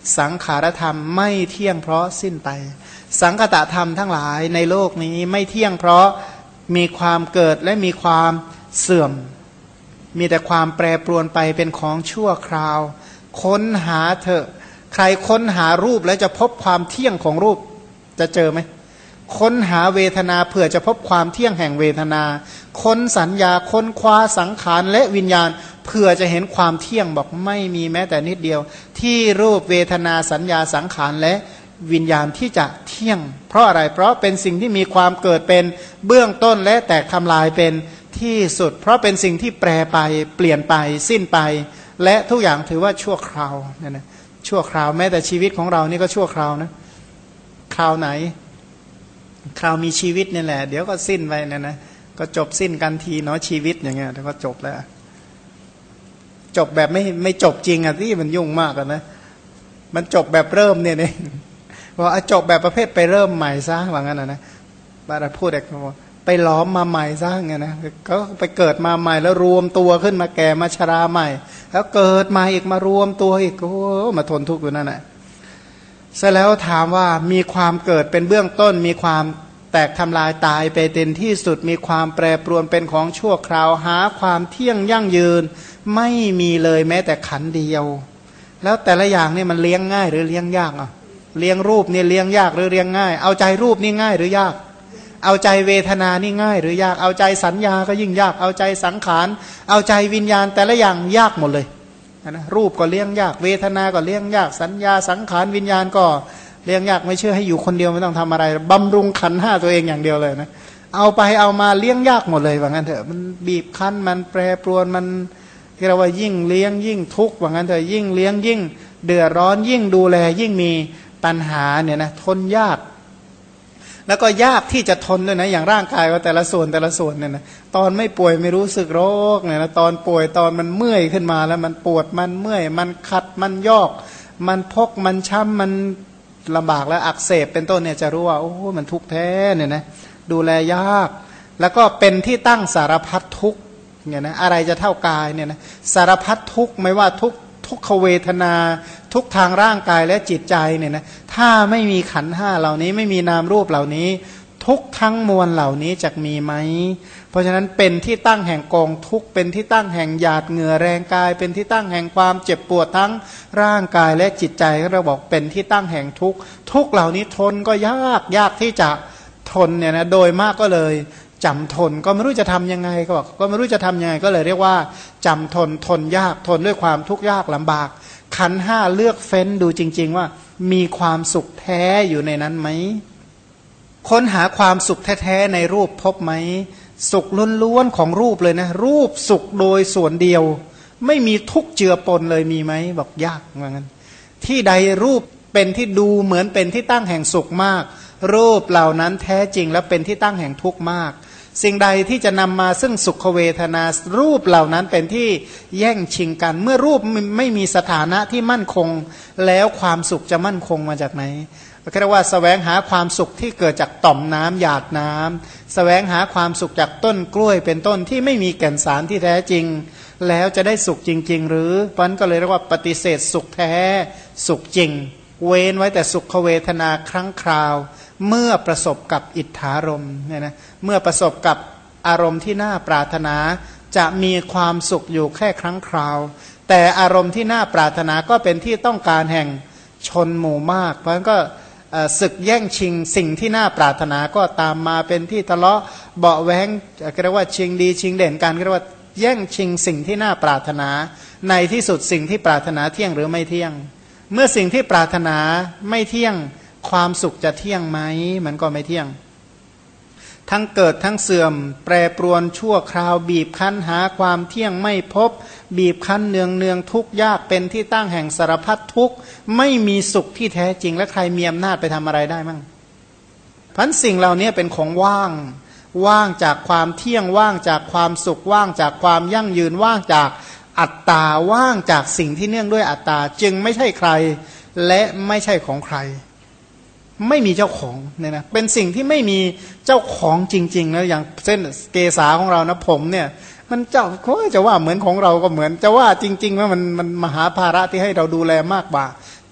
สังขารธรรมไม่เที่ยงเพราะสิ้นไปสังคตธรรมทั้งหลายในโลกนี้ไม่เที่ยงเพราะมีความเกิดและมีความเสื่อมมีแต่ความแปรปรวนไปเป็นของชั่วคราวค้นหาเถอะใครค้นหารูปแล้วจะพบความเที่ยงของรูปจะเจอไหมค้นหาเวทนาเผื่อจะพบความเที่ยงแห่งเวทนาค้นสัญญาค้นคว้าสังขารและวิญญาณเผื่อจะเห็นความเที่ยงบอกไม่มีแม้แต่นิดเดียวที่รูปเวทนาสัญญาสังขารและวิญญาณที่จะเที่ยงเพราะอะไรเพราะเป็นสิ่งที่มีความเกิดเป็นเบื้องต้นและแตกทำลายเป็นที่สุดเพราะเป็นสิ่งที่แปรไปเปลี่ยนไปสิ้นไปและทุกอย่างถือว่าชั่วคราวเนี่ยนะชั่วคราวแม้แต่ชีวิตของเรานี่ก็ชั่วคราวนะคราวไหนคราวมีชีวิตนี่แหละเดี๋ยวก็สิ้นไปเนี่ยนะก็จบสิ้นกันทีเนาะชีวิตอย่างเงี้ยแล้วก็จบแล้วจบแบบไม่ไม่จบจริงอ่ะที่มันยุ่งมากอ่ะนะมันจบแบบเริ่มเนี่ยเนี่ยว่าจบแบบประเภทไปเริ่มใหม่ซะว่างั้นนะนะบาราพูดเด็กเขาบอกไปล้อมมาใหม่ซะเงี้ยนะก็ไปเกิดมาใหม่แล้วรวมตัวขึ้นมาแก่มาชราใหม่แล้วเกิดมาอีกมารวมตัวอีกโอ้มาทนทุกข์อยู่นั่นแหละเสร็จแล้วถามว่ามีความเกิดเป็นเบื้องต้นมีความแตกทำลายตายไปเต็มที่สุดมีความแปรปรวนเป็นของชั่วคราวหาความเที่ยงยั่งยืนไม่มีเลยแม้แต่ขันเดียวแล้วแต่ละอย่างนี่มันเลี้ยงง่ายหรือเลี้ยงยากอ่ะเลี้ยงรูปนี่เลี้ยงยากหรือเลี้ยงง่ายเอาใจรูปนี่ง่ายหรือยากเอาใจเวทนานี่ง่ายหรือยากเอาใจสัญญาก็ยิ่งยากเอาใจสังขารเอาใจวิญญาณแต่ละอย่างยากหมดเลยนะรูปก็เลี้ยงยากเวทนาก็เลี้ยงยากสัญญาสังขารวิญญาณก็เลี้ยงยากไม่เชื่อให้อยู่คนเดียวไม่ต้องทำอะไรบำรุงขันห้าตัวเองอย่างเดียวเลยนะเอาไปเอามาเลี้ยงยากหมดเลยว่างั้นเถอะมันบีบคั้นมันแปรปรวนมันเรียกว่ายิ่งเลี้ยงยิ่งทุกข์ว่างั้นเถอะยิ่งเลี้ยงยิ่งเดือดร้อนยิ่งดูแลยิ่งมีปัญหาเนี่ยนะทนยากแล้วก็ยากที่จะทนด้วยนะอย่างร่างกายว่าแต่ละส่วนแต่ละส่วนเนี่ยนะตอนไม่ป่วยไม่รู้สึกโรคเนี่ยนะตอนป่วยตอนมันเมื่อยขึ้นมาแล้วมันปวดมันเมื่อยมันขัดมันยอกมันพกมันช้ำมันลำบากแล้วอักเสบเป็นต้นเนี่ยจะรู้ว่าโอ้มันทุกข์แท้เนี่ยนะดูแลยากแล้วก็เป็นที่ตั้งสารพัดทุกข์เนี่ยนะอะไรจะเท่ากายเนี่ยนะสารพัดทุกข์ไม่ว่าทุกทุกขเวทนาทุกทางร่างกายและจิตใจเนี่ยนะถ้าไม่มีขันธ์ห้าเหล่านี้ไม่มีนามรูปเหล่านี้ทุกทั้งมวลเหล่านี้จะมีไหมเพราะฉะนั้นเป็นที่ตั้งแห่งกองทุกข์เป็นที่ตั้งแห่งหยาดเหงื่อแรงกายเป็นที่ตั้งแห่งความเจ็บปวดทั้งร่างกายและจิตใจเราบอกเป็นที่ตั้งแห่งทุกข์ทุกเหล่านี้ทนก็ยากยากที่จะทนเนี่ยนะโดยมากก็เลยจำทนก็ไม่รู้จะทำยังไงก็บอกก็ไม่รู้จะทำยังไงก็เลยเรียกว่าจำทนทนยากทนด้วยความทุกข์ยากลำบากขันธ์ห้าเลือกเฟ้นดูจริงๆว่ามีความสุขแท้อยู่ในนั้นไหมค้นหาความสุขแท้ๆในรูปพบไหมสุขล้วนๆของรูปเลยนะรูปสุขโดยส่วนเดียวไม่มีทุกข์เจือปนเลยมีไหมบอกยากเหมือนกันที่ใดรูปเป็นที่ดูเหมือนเป็นที่ตั้งแห่งสุขมากรูปเหล่านั้นแท้จริงแล้วเป็นที่ตั้งแห่งทุกข์มากสิ่งใดที่จะนำมาซึ่งสุขเวทนารูปเหล่านั้นเป็นที่แย่งชิงกันเมื่อรูปไม่มีสถานะที่มั่นคงแล้วความสุขจะมั่นคงมาจากไหนก็เรียกว่าแสวงหาความสุขที่เกิดจากต่อมน้ำหยาดน้ำแสวงหาความสุขจากต้นกล้วยเป็นต้นที่ไม่มีแก่นสารที่แท้จริงแล้วจะได้สุขจริงๆหรือเพราะนั้นก็เลยเรียกว่าปฏิเสธสุขแท้สุขจริงเว้นไว้แต่สุขเวทนาครั้งคราวเมื่อประสบกับอิทธารมณ์เนี่ยนะเมื่อประสบกับอารมณ์ที่น่าปรารถนาจะมีความสุขอยู่แค่ครั้งคราวแต่อารมณ์ที่น่าปรารถนาก็เป็นที่ต้องการแห่งชนหมู่มากเพราะฉะนั้นก็ศึกแย่งชิงสิ่งที่น่าปรารถนาก็ตามมาเป็นที่ทะเลาะเบาะแว้งเรียกว่าชิงดีชิงเด่นกันเรียกว่าแย่งชิงสิ่งที่น่าปรารถนาในที่สุดสิ่งที่ปรารถนาเที่ยงหรือไม่เที่ยงเมื่อสิ่งที่ปรารถนาไม่เที่ยงความสุขจะเที่ยงไหมมันก็ไม่เที่ยงทั้งเกิดทั้งเสื่อมแปรปรวนชั่วคราวบีบคั้นหาความเที่ยงไม่พบบีบคั้นเนืองเนืองทุกข์ยากเป็นที่ตั้งแห่งสารพัดทุกข์ไม่มีสุขที่แท้จริงและใครมีอำนาจไปทำอะไรได้มั่งพันสิ่งเหล่านี้เป็นของว่างว่างจากความเที่ยงว่างจากความสุขว่างจากความยั่งยืนว่างจากอัตตาว่างจากสิ่งที่เนื่องด้วยอัตตาจึงไม่ใช่ใครและไม่ใช่ของใครไม่มีเจ้าของเนี่ยนะเป็นสิ่งที่ไม่มีเจ้าของจริงๆแล้วอย่างเส้นเกษาของเรานะผมเนี่ยมันเจ้าเขาจะว่าเหมือนของเราก็เหมือนจะว่าจริงๆว่ามันมันมหาภาระที่ให้เราดูแลมากกว่า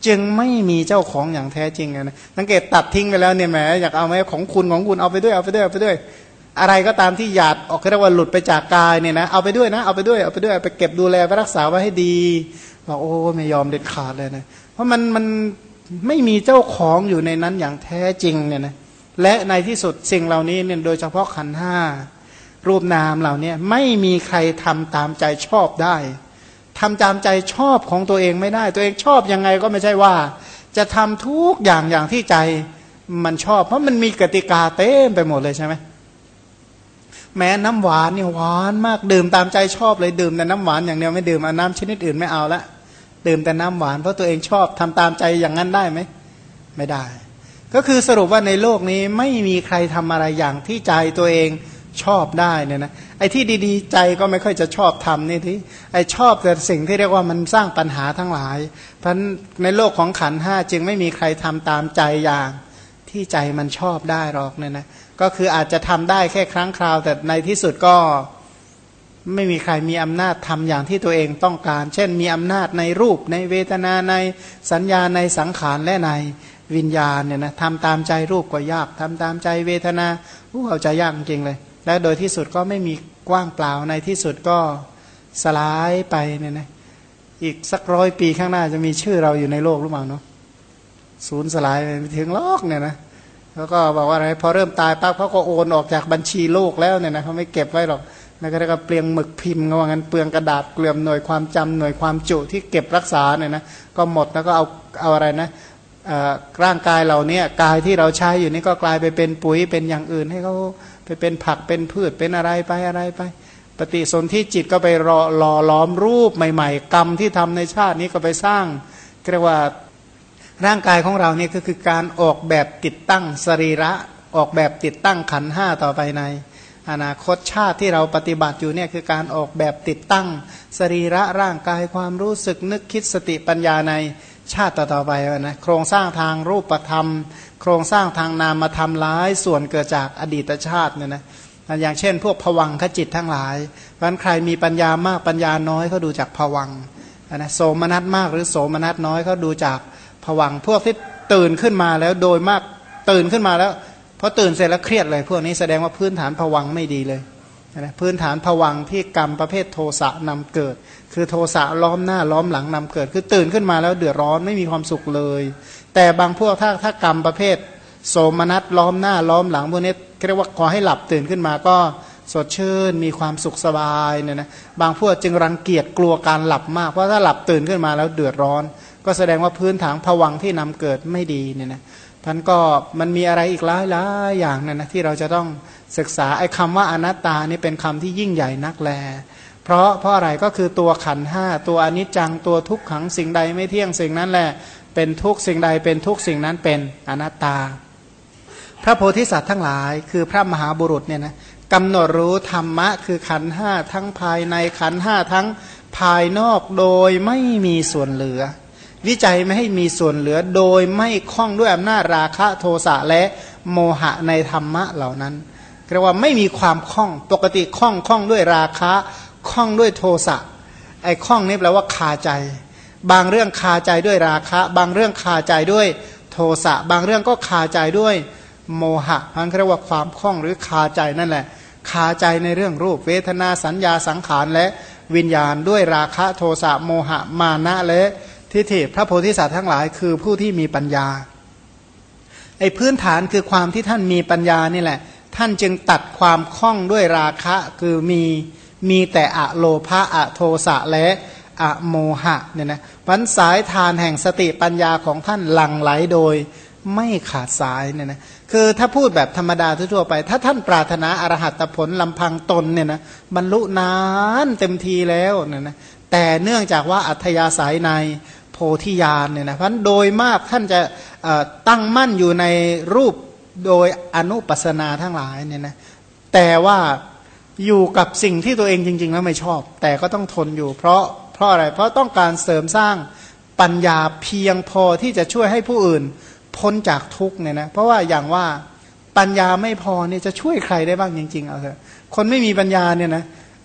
จึงไม่มีเจ้าของอย่างแท้จริงนะสังเกตตัดทิ้งไปแล้วเนี่ยแหมอยากเอาไหมของคุณของคุณเอาไปด้วยเอาไปด้วยเอาไปด้วยอะไรก็ตามที่หยาดออกเรียกว่าหลุดไปจากกายเนี่ยนะเอาไปด้วยนะเอาไปด้วยเอาไปด้วยไปเก็บดูแลไปรักษาไว้ให้ดีบอกโอ้ไม่ยอมเด็ดขาดเลยนะเพราะมันมันไม่มีเจ้าของอยู่ในนั้นอย่างแท้จริงเนี่ยนะและในที่สุดสิ่งเหล่านี้เนี่ยโดยเฉพาะขันธ์ห้ารูปนามเหล่านี้ไม่มีใครทำตามใจชอบได้ทำตามใจชอบของตัวเองไม่ได้ตัวเองชอบยังไงก็ไม่ใช่ว่าจะทำทุกอย่างอย่างที่ใจมันชอบเพราะมันมีกติกาเต็มไปหมดเลยใช่ไหมแม้น้ำหวานเนี่ยหวานมากดื่มตามใจชอบเลยดื่มแต่น้ำหวานอย่างเดียวไม่ดื่มเอาน้ำชนิดอื่นไม่เอาละดื่มแต่น้ำหวานเพราะตัวเองชอบทำตามใจอย่างนั้นได้ไหมไม่ได้ก็คือสรุปว่าในโลกนี้ไม่มีใครทำอะไรอย่างที่ใจตัวเองชอบได้เนี่ยนะไอ้ที่ดีๆใจก็ไม่ค่อยจะชอบทำนี่ที่ไอ้ชอบแต่สิ่งที่เรียกว่ามันสร้างปัญหาทั้งหลายเพราะในโลกของขันธ์ห้าจึงไม่มีใครทำตามใจอย่างที่ใจมันชอบได้หรอกเนี่ยนะก็คืออาจจะทำได้แค่ครั้งคราวแต่ในที่สุดก็ไม่มีใครมีอำนาจทำอย่างที่ตัวเองต้องการเช่นมีอำนาจในรูปในเวทนาในสัญญาในสังขารและในวิญญาณเนี่ยนะทำตามใจรูปก็ยากทำตามใจเวทนาอู้เอาใจยากจริงเลยและโดยที่สุดก็ไม่มีกว้างเปล่าในที่สุดก็สลายไปเนี่ยนะอีกสักร้อยปีข้างหน้าจะมีชื่อเราอยู่ในโลกหรือเปล่าเนาะศูนย์สลายไปถึงโลกเนี่ยนะแล้วก็บอกว่าอะไรพอเริ่มตายปั๊บเขาก็โอนออกจากบัญชีโลกแล้วเนี่ยนะเขาไม่เก็บไว้หรอกนั่นก็เรียกว่าเปลืองหมึกพิมพ์ว่างั้นเปลืองกระดาษเปลืองหน่วยความจำหน่วยความจุที่เก็บรักษาเนี่ยนะก็หมดแล้วก็เอาเอาอะไรนะร่างกายเราเนี่ยกายที่เราใช้อยู่นี่ก็กลายไปเป็นปุ๋ยเป็นอย่างอื่นให้เขาไปเป็นผักเป็นพืชเป็นอะไรไปอะไรไปปฏิสนธิจิตก็ไปรอหล่อล้อมรูปใหม่ๆกรรมที่ทำในชาตินี้ก็ไปสร้างเรียกว่าร่างกายของเราเนี่ยก็คือการออกแบบติดตั้งสรีระออกแบบติดตั้งขันธ์ห้าต่อไปในอนาคตชาติที่เราปฏิบัติอยู่เนี่ยคือการออกแบบติดตั้งสรีระร่างกายความรู้สึกนึกคิดสติปัญญาในชาติต่อๆไปนะโครงสร้างทางรูปธรรมโครงสร้างทางนามธรรมหลายส่วนเกิดจากอดีตชาติเนี่ยนะอย่างเช่นพวกภวังคจิตทั้งหลายเพราะฉะนั้นใครมีปัญญามากปัญญาน้อยเขาดูจากภวังนะโสมนัสมากหรือโสมนัสน้อยเขาดูจากภวังพวกที่ตื่นขึ้นมาแล้วโดยมากตื่นขึ้นมาแล้วพอตื่นเสร็จแล้วเครียดเลยพวกนี้แสดงว่าพื้นฐานภวังไม่ดีเลยนะพื้นฐานภวังที่กรรมประเภทโทสะนำเกิดคือโทสะล้อมหน้าล้อมหลังนำเกิดคือตื่นขึ้นมาแล้วเดือดร้อนไม่มีความสุขเลยแต่บางพวกถ้าถ้ากรรมประเภทโสมนัสล้อมหน้าล้อมหลังพวกนี้เรียกว่าขอให้หลับตื่นขึ้นมาก็สดชื่นมีความสุขสบายเนี่ยนะบางพวกจึงรังเกียจกลัวการหลับมากเพราะถ้าหลับตื่นขึ้นมาแล้วเดือดร้อนก็แสดงว่าพื้นฐานภวังที่นำเกิดไม่ดีเนี่ยนะท่านก็มันมีอะไรอีกหลายหลายอย่างนะนะที่เราจะต้องศึกษาไอ้คำว่าอนัตตานี่เป็นคำที่ยิ่งใหญ่นักแลเพราะเพราะอะไรก็คือตัวขันธ์ห้าตัวอนิจจังตัวทุกขังสิ่งใดไม่เที่ยงสิ่งนั้นแหละเป็นทุกสิ่งใดเป็นทุกสิ่งนั้นเป็นอนัตตาพระโพธิสัตว์ทั้งหลายคือพระมหาบุรุษเนี่ยนะกำหนดรู้ธรรมะคือขันธ์ห้าทั้งภายในขันธ์ห้าทั้งภายนอกโดยไม่มีส่วนเหลือวิจัยไม่ให้มีส่วนเหลือโดยไม่คล้องด้วยอำนาจราคะโทสะและโมหะในธรรมะเหล่านั้นเรียกว่าไม่มีความคล้องปกติคล้องคล้องด้วยราคะคล้องด้วยโทสะไอ้คล้องนี่แปลว่าคาใจบางเรื่องคาใจด้วยราคะบางเรื่องคาใจด้วยโทสะบางเรื่องก็คาใจด้วยโมหะนั่นเรียกว่าความคล้องหรือคาใจนั่นแหละคาใจในเรื่องรูปเวทนาสัญญาสังขารและวิญญาณด้วยราคะโทสะโมหะมานะและทิฏฐิพระโพธิสัตว์ทั้งหลายคือผู้ที่มีปัญญาไอ้พื้นฐานคือความที่ท่านมีปัญญานี่แหละท่านจึงตัดความคล้องด้วยราคะคือมีมีแต่อะโลภะอะโทสะและอะโมหะเนี่ยนะพันสายทานแห่งสติปัญญาของท่านหลั่งไหลโดยไม่ขาดสายเนี่ยนะคือถ้าพูดแบบธรรมดาทั่วไปถ้าท่านปรารถนาอรหัตผลลำพังตนเนี่ยนะบรรลุนานเต็มทีแล้วเนี่ยนะแต่เนื่องจากว่าอัธยาศัยในโพธิญาณเนี่ยนะเพราะโดยมากท่านจะตั้งมั่นอยู่ในรูปโดยอนุปัสนาทั้งหลายเนี่ยนะแต่ว่าอยู่กับสิ่งที่ตัวเองจริงๆแล้วไม่ชอบแต่ก็ต้องทนอยู่เพราะเพราะอะไรเพราะต้องการเสริมสร้างปัญญาเพียงพอที่จะช่วยให้ผู้อื่นพ้นจากทุกข์เนี่ยนะเพราะว่าอย่างว่าปัญญาไม่พอเนี่ยจะช่วยใครได้บ้างจริงๆเอาเถอะคนไม่มีปัญญาเนี่ยนะ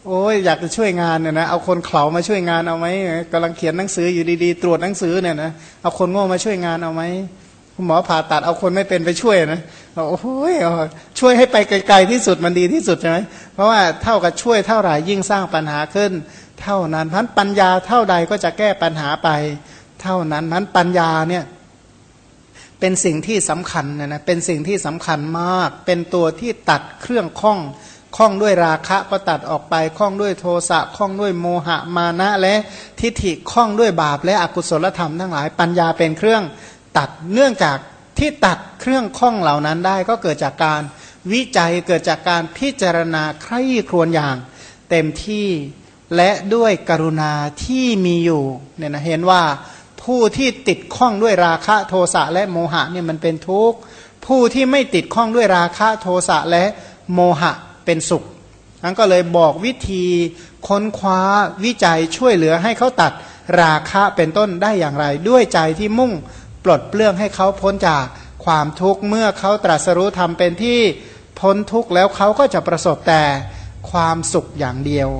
โอ้ยอยากจะช่วยงานเนี่ยนะเอาคนเขลามาช่วยงานเอาไหมกำลังเขียนหนังสืออยู่ดีๆตรวจหนังสือเนี่ยนะเอาคนโง่มาช่วยงานเอาไหมคุณหมอผ่าตัดเอาคนไม่เป็นไปช่วยนะโอ้โหช่วยให้ไปไกลๆที่สุดมันดีที่สุดใช่ไหมเพราะว่าเท่ากับช่วยเท่าไหร่ยิ่งสร้างปัญหาขึ้นเท่านั้นพันปัญญาเท่าใดก็จะแก้ปัญหาไปเท่านั้นพันปัญญาเนี่ยเป็นสิ่งที่สำคัญนะนะเป็นสิ่งที่สำคัญมากเป็นตัวที่ตัดเครื่องข้องข้องด้วยราคะก็ตัดออกไปข้องด้วยโทสะข้องด้วยโมหะมานะและทิฏฐิข้องด้วยบาปและอกุศลธรรมทั้งหลายปัญญาเป็นเครื่องตัดเนื่องจากที่ตัดเครื่องข้องเหล่านั้นได้ก็เกิดจากการวิจัยเกิดจากการพิจารณาใคร่ครวญอย่างเต็มที่และด้วยกรุณาที่มีอยู่เนี่ยนะเห็นว่าผู้ที่ติดข้องด้วยราคะโทสะและโมหะเนี่ยมันเป็นทุกข์ผู้ที่ไม่ติดข้องด้วยราคะโทสะและโมหะเป็นสุขนั้นก็เลยบอกวิธีค้นคว้าวิจัยช่วยเหลือให้เขาตัดราคะเป็นต้นได้อย่างไรด้วยใจที่มุ่งปลดเปลื้องให้เขาพ้นจากความทุกข์เมื่อเขาตรัสรู้ธรรมเป็นที่พ้นทุกข์แล้วเขาก็จะประสบแต่ความสุขอย่างเดียว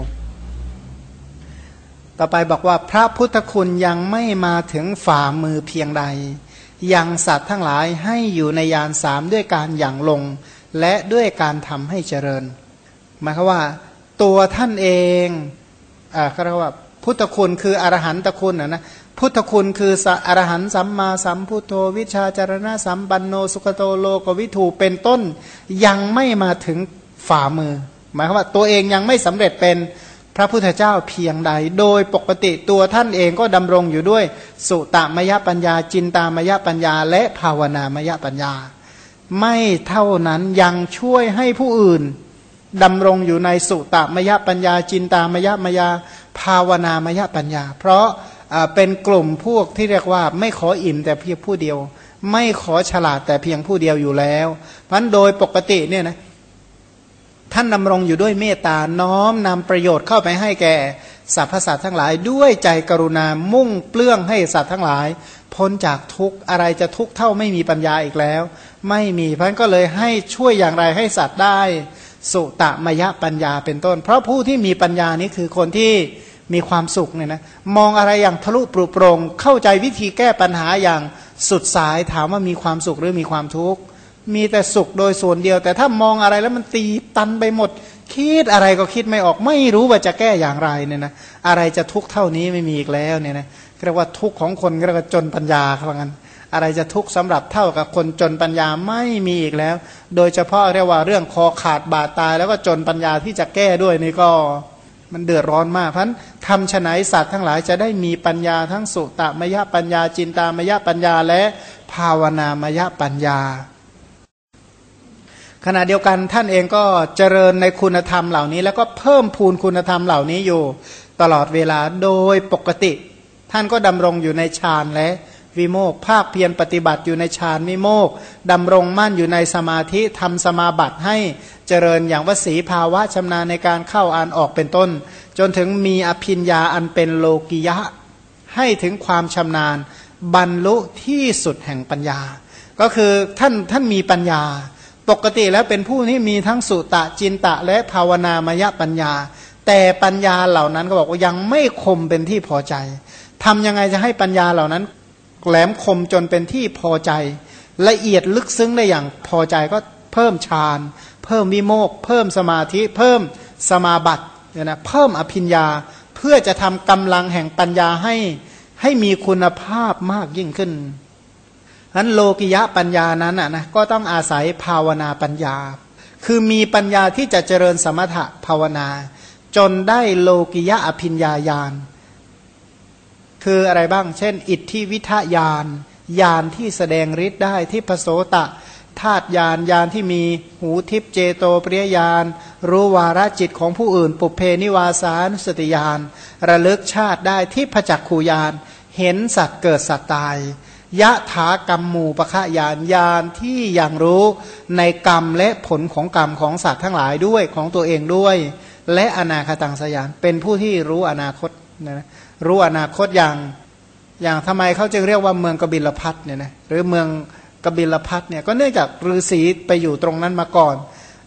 ต่อไปบอกว่าพระพุทธคุณยังไม่มาถึงฝ่ามือเพียงใดยังสัตว์ทั้งหลายให้อยู่ในยานสามด้วยการหยั่งลงและด้วยการทำให้เจริญหมายความว่าตัวท่านเองอ่าเขาเรียกว่าพุทธคุณคืออรหันตคุณนะนะพุทธคุณคืออรหันต์สัมมาสัมพุทโธวิชาจารณะสัมปันโนสุขโตโลกวิถูเป็นต้นยังไม่มาถึงฝ่ามือหมายความว่าตัวเองยังไม่สำเร็จเป็นพระพุทธเจ้าเพียงใดโดยปกติตัวท่านเองก็ดำรงอยู่ด้วยสุตมยปัญญาจินตามยปัญญาและภาวนามยปัญญาไม่เท่านั้นยังช่วยให้ผู้อื่นดำรงอยู่ในสุตมยปัญญาจินตามยปัญญาภาวนามยปัญญาเพราะเป็นกลุ่มพวกที่เรียกว่าไม่ขออิ่มแต่เพียงผู้เดียวไม่ขอฉลาดแต่เพียงผู้เดียวอยู่แล้วเพราะฉะนั้นโดยปกติเนี่ยนะท่านดำรงอยู่ด้วยเมตตาน้อมนำประโยชน์เข้าไปให้แก่สรรพสัตว์ทั้งหลายด้วยใจกรุณามุ่งเปลื้องให้สัตว์ทั้งหลายพ้นจากทุกข์อะไรจะทุกข์เท่าไม่มีปัญญาอีกแล้วไม่มีเพราะฉะนั้นก็เลยให้ช่วยอย่างไรให้สัตว์ได้สุตมยปัญญาเป็นต้นเพราะผู้ที่มีปัญญานี้คือคนที่มีความสุขเนี่ยนะมองอะไรอย่างทะลุปรุโปร่งเข้าใจวิธีแก้ปัญหาอย่างสุดสายถามว่ามีความสุขหรือมีความทุกข์มีแต่สุขโดยส่วนเดียวแต่ถ้ามองอะไรแล้วมันตีตันไปหมดคิดอะไรก็คิดไม่ออกไม่รู้ว่าจะแก้อย่างไรเนี่ยนะอะไรจะทุกข์เท่านี้ไม่มีอีกแล้วเนี่ยนะเรียกว่าทุกข์ของคนเรียกว่าจนปัญญาเขาว่างั้นอะไรจะทุกข์สำหรับเท่ากับคนจนปัญญาไม่มีอีกแล้วโดยเฉพาะเรียกว่าเรื่องคอขาดบาดตายแล้วก็จนปัญญาที่จะแก้ด้วยนี่ก็มันเดือดร้อนมากเพราะฉะนั้นทำฉะไหนสัตว์ทั้งหลายจะได้มีปัญญาทั้งสุตมยปัญญาจินตามยปัญญาและภาวนามยปัญญาขณะเดียวกันท่านเองก็เจริญในคุณธรรมเหล่านี้แล้วก็เพิ่มพูนคุณธรรมเหล่านี้อยู่ตลอดเวลาโดยปกติท่านก็ดำรงอยู่ในฌานและวิโมกข์ภาคเพียรปฏิบัติอยู่ในฌานวิโมกข์ดำรงมั่นอยู่ในสมาธิทำสมาบัติให้เจริญอย่างวสีภาวะชำนาญในการเข้าอ่านออกเป็นต้นจนถึงมีอภิญญาอันเป็นโลกิยะให้ถึงความชำนาญบรรลุที่สุดแห่งปัญญาก็คือท่านท่านมีปัญญาปกติแล้วเป็นผู้ที่มีทั้งสุตะจินตะและภาวนามยปัญญาแต่ปัญญาเหล่านั้นก็บอกว่ายังไม่คมเป็นที่พอใจทำยังไงจะให้ปัญญาเหล่านั้นแหลมคมจนเป็นที่พอใจละเอียดลึกซึ้งได้อย่างพอใจก็เพิ่มฌานเพิ่มวิโมกข์เพิ่มสมาธิเพิ่มสมาบัติเนี่ยนะเพิ่มอภิญญาเพื่อจะทำกำลังแห่งปัญญาให้ให้มีคุณภาพมากยิ่งขึ้นนั้นโลกิยะปัญญานั้นอ่ะนะก็ต้องอาศัยภาวนาปัญญาคือมีปัญญาที่จะเจริญสมถะภาวนาจนได้โลกิยะอภิญญาญาณคืออะไรบ้างเช่นอิทธิวิทยานญาณที่แสดงฤทธิ์ได้ที่พโสตะธาตุญาณญาณที่มีหูทิพเจโตปริยญาณรู้วาระจิตของผู้อื่นปุเพนิวาสานุสติญาณระลึกชาติได้ที่พจักขุญาณเห็นสัตว์เกิดสัตว์ตายยะถากรรมหมู่ปะฆะญาณญาณที่ยังรู้ในกรรมและผลของกรรมของสัตว์ทั้งหลายด้วยของตัวเองด้วยและอนาคตังสยานเป็นผู้ที่รู้อนาคตนะรู้อนาคตอย่างอย่างทำไมเขาจึงเรียกว่าเมืองกบิลพัสเนี่ยนะหรือเมืองกบิลพัสเนี่ยก็เนื่องจากฤาษีไปอยู่ตรงนั้นมาก่อน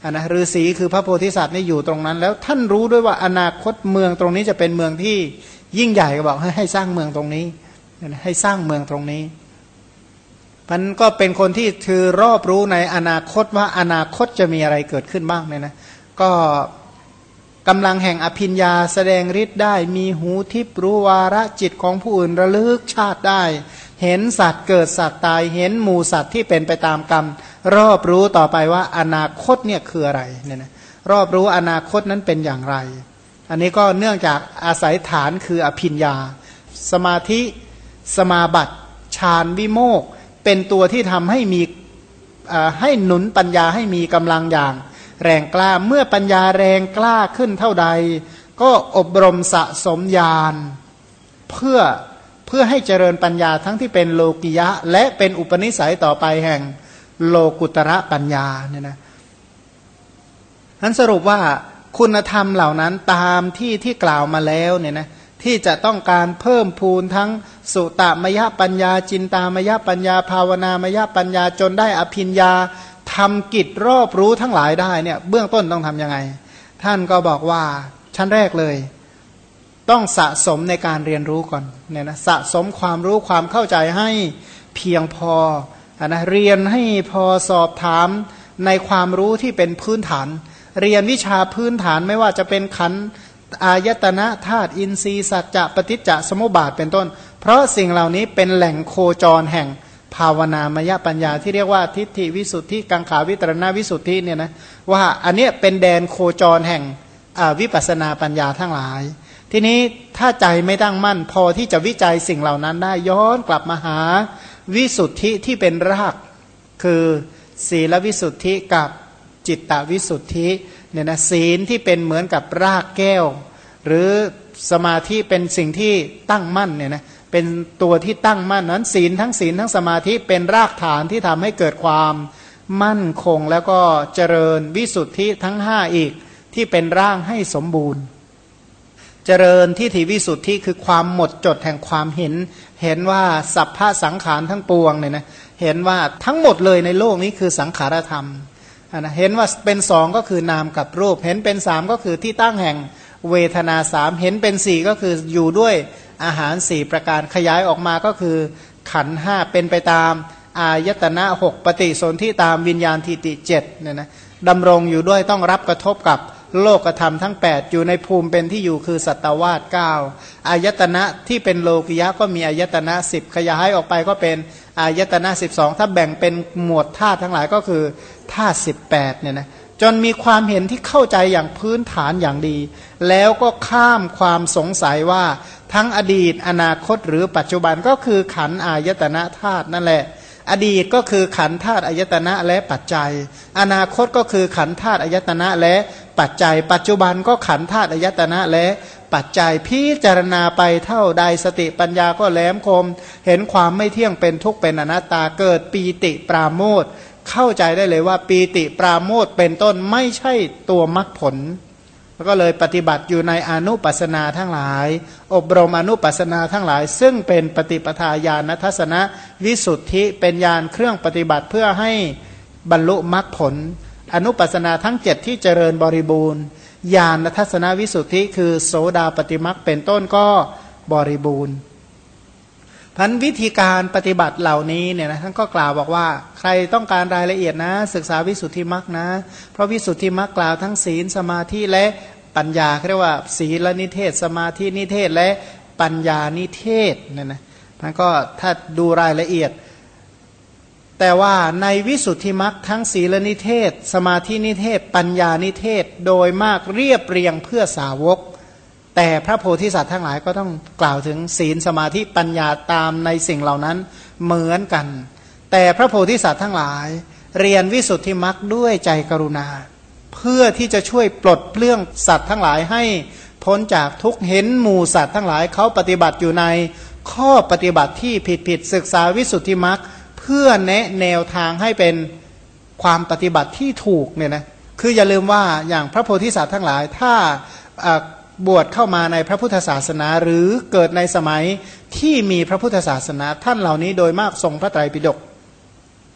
อันนะฤาษีคือพระโพธิสัตว์นี่อยู่ตรงนั้นแล้วท่านรู้ด้วยว่าอนาคตเมืองตรงนี้จะเป็นเมืองที่ยิ่งใหญ่ก็บอกให้ให้สร้างเมืองตรงนี้ให้สร้างเมืองตรงนี้มันก็เป็นคนที่คือรอบรู้ในอนาคตว่าอนาคตจะมีอะไรเกิดขึ้นบ้างเนี่ยนะก็กำลังแห่งอภิญญาแสดงฤทธิ์ได้มีหูทิพย์รู้วาระจิตของผู้อื่นระลึกชาติได้เห็นสัตว์เกิดสัตว์ตายเห็นหมู่สัตว์ที่เป็นไปตามกรรมรอบรู้ต่อไปว่าอนาคตเนี่ยคืออะไรเนี่ยนะรอบรู้อนาคตนั้นเป็นอย่างไรอันนี้ก็เนื่องจากอาศัยฐานคืออภิญญาสมาธิสมาบัติฌานวิโมกข์เป็นตัวที่ทำให้มีให้หนุนปัญญาให้มีกำลังอย่างแรงกล้าเมื่อปัญญาแรงกล้าขึ้นเท่าใดก็อบรมสะสมญาณเพื่อเพื่อให้เจริญปัญญาทั้งที่เป็นโลกิยะและเป็นอุปนิสัยต่อไปแห่งโลกุตระปัญญาเนี่ยนะนั้นสรุปว่าคุณธรรมเหล่านั้นตามที่ที่กล่าวมาแล้วเนี่ยนะที่จะต้องการเพิ่มพูนทั้งสุตมยปัญญาจินตามยปัญญาภาวนามยปัญญาจนได้อภิญญาทำกิจรอบรู้ทั้งหลายได้เนี่ยเบื้องต้นต้องทำยังไงท่านก็บอกว่าชั้นแรกเลยต้องสะสมในการเรียนรู้ก่อนเนี่ยนะสะสมความรู้ความเข้าใจให้เพียงพอนะเรียนให้พอสอบถามในความรู้ที่เป็นพื้นฐานเรียนวิชาพื้นฐานไม่ว่าจะเป็นขันธ์อายตนะธาตุอินทรีย์สัจจะปฏิจจสมุปบาทเป็นต้นเพราะสิ่งเหล่านี้เป็นแหล่งโคจรแห่งภาวนามยปัญญาที่เรียกว่าทิฏฐิวิสุทธิกังขาวิตรณวิสุทธิเนี่ยนะว่าอันเนี้ยเป็นแดนโคจรแห่งวิปัสสนาปัญญาทั้งหลายทีนี้ถ้าใจไม่ตั้งมั่นพอที่จะวิจัยสิ่งเหล่านั้นได้ย้อนกลับมาหาวิสุทธิที่เป็นรากคือศีลวิสุทธิกับจิตตวิสุทธิเนี่ยนะศีลที่เป็นเหมือนกับรากแก้วหรือสมาธิเป็นสิ่งที่ตั้งมั่นเนี่ยนะเป็นตัวที่ตั้งมั่นนั้นศีลทั้งศีลทั้งสมาธิเป็นรากฐานที่ทำให้เกิดความมั่นคงแล้วก็เจริญวิสุทธิทั้งห้าอีกที่เป็นร่างให้สมบูรณ์เจริญทิฏฐิวิสุทธิคือความหมดจดแห่งความเห็นเห็นว่าสัพพะสังขารทั้งปวงเนี่ยนะเห็นว่าทั้งหมดเลยในโลกนี้คือสังขารธรรมนะเห็นว่าเป็นสองก็คือนามกับรูปเห็นเป็นสามก็คือที่ตั้งแห่งเวทนาสามเห็นเป็นสี่ก็คืออยู่ด้วยอาหารสี่ประการขยายออกมาก็คือขันธ์ห้าเป็นไปตามอายตนะหกปฏิสนธิตามวิญญาณทิฏฐิเจ็ดเนี่ยนะดำรงอยู่ด้วยต้องรับกระทบกับโลกธรรมทั้งแปดอยู่ในภูมิเป็นที่อยู่คือสัตวาสเก้าอายตนะที่เป็นโลกิยะก็มีอายตนะสิบขยายออกไปก็เป็นอายตนะสิบสองถ้าแบ่งเป็นหมวดธาตุทั้งหลายก็คือธาตุสิบแปดเนี่ยนะจนมีความเห็นที่เข้าใจอย่างพื้นฐานอย่างดีแล้วก็ข้ามความสงสัยว่าทั้งอดีตอนาคตหรือปัจจุบันก็คือขันธ์อายตนะธาตุนั่นแหละอดีตก็คือขันธ์ธาตุอายตนะและปัจจัยอนาคตก็คือขันธ์ธาตุอายตนะและปัจจัยปัจจุบันก็ขันธ์ธาตุอายตนะและปัจจัยพิจารณาไปเท่าใดสติปัญญาก็แหลมคมเห็นความไม่เที่ยงเป็นทุกข์เป็นอนัตตาเกิดปีติปราโมทย์เข้าใจได้เลยว่าปีติปราโมทย์เป็นต้นไม่ใช่ตัวมรรคผลแล้วก็เลยปฏิบัติอยู่ในอนุปัสนาทั้งหลายอบรมอนุปัสนาทั้งหลายซึ่งเป็นปฏิปทาญาณทัศนะวิสุทธิเป็นญาณเครื่องปฏิบัติเพื่อให้บรรลุมรรคผลอนุปัสนาทั้งเจ็ดที่เจริญบริบูรณ์ญาณทัศนวิสุทธิคือโสดาปฏิมรรคเป็นต้นก็บริบูรณ์พันวิธีการปฏิบัติเหล่านี้เนี่ยนะท่านก็กล่าวบอกว่าใครต้องการรายละเอียดนะศึกษาวิสุทธิมรรคนะเพราะวิสุทธิมรรคกล่าวทั้งศีลสมาธิและปัญญาเรียกว่าศีลนิเทศสมาธินิเทศและปัญญานิเทศเนี่ยนะท่านก็ถ้าดูรายละเอียดแต่ว่าในวิสุทธิมรรคทั้งศีลนิเทศสมาธินิเทศปัญญานิเทศโดยมากเรียบเรียงเพื่อสาวกแต่พระโพธิสัตว์ทั้งหลายก็ต้องกล่าวถึงศีลสมาธิปัญญาตามในสิ่งเหล่านั้นเหมือนกันแต่พระโพธิสัตว์ทั้งหลายเรียนวิสุทธิมรรคด้วยใจกรุณาเพื่อที่จะช่วยปลดเปลื้องสัตว์ทั้งหลายให้พ้นจากทุกข์เห็นหมู่สัตว์ทั้งหลายเขาปฏิบัติอยู่ในข้อปฏิบัติที่ผิดผิดศึกษาวิสุทธิมรรคเพื่อแนะแนวทางให้เป็นความปฏิบัติที่ถูกเนี่ยนะคืออย่าลืมว่าอย่างพระโพธิสัตว์ทั้งหลายถ้าบวชเข้ามาในพระพุทธศาสนาหรือเกิดในสมัยที่มีพระพุทธศาสนาท่านเหล่านี้โดยมากทรงพระไตรปิฎก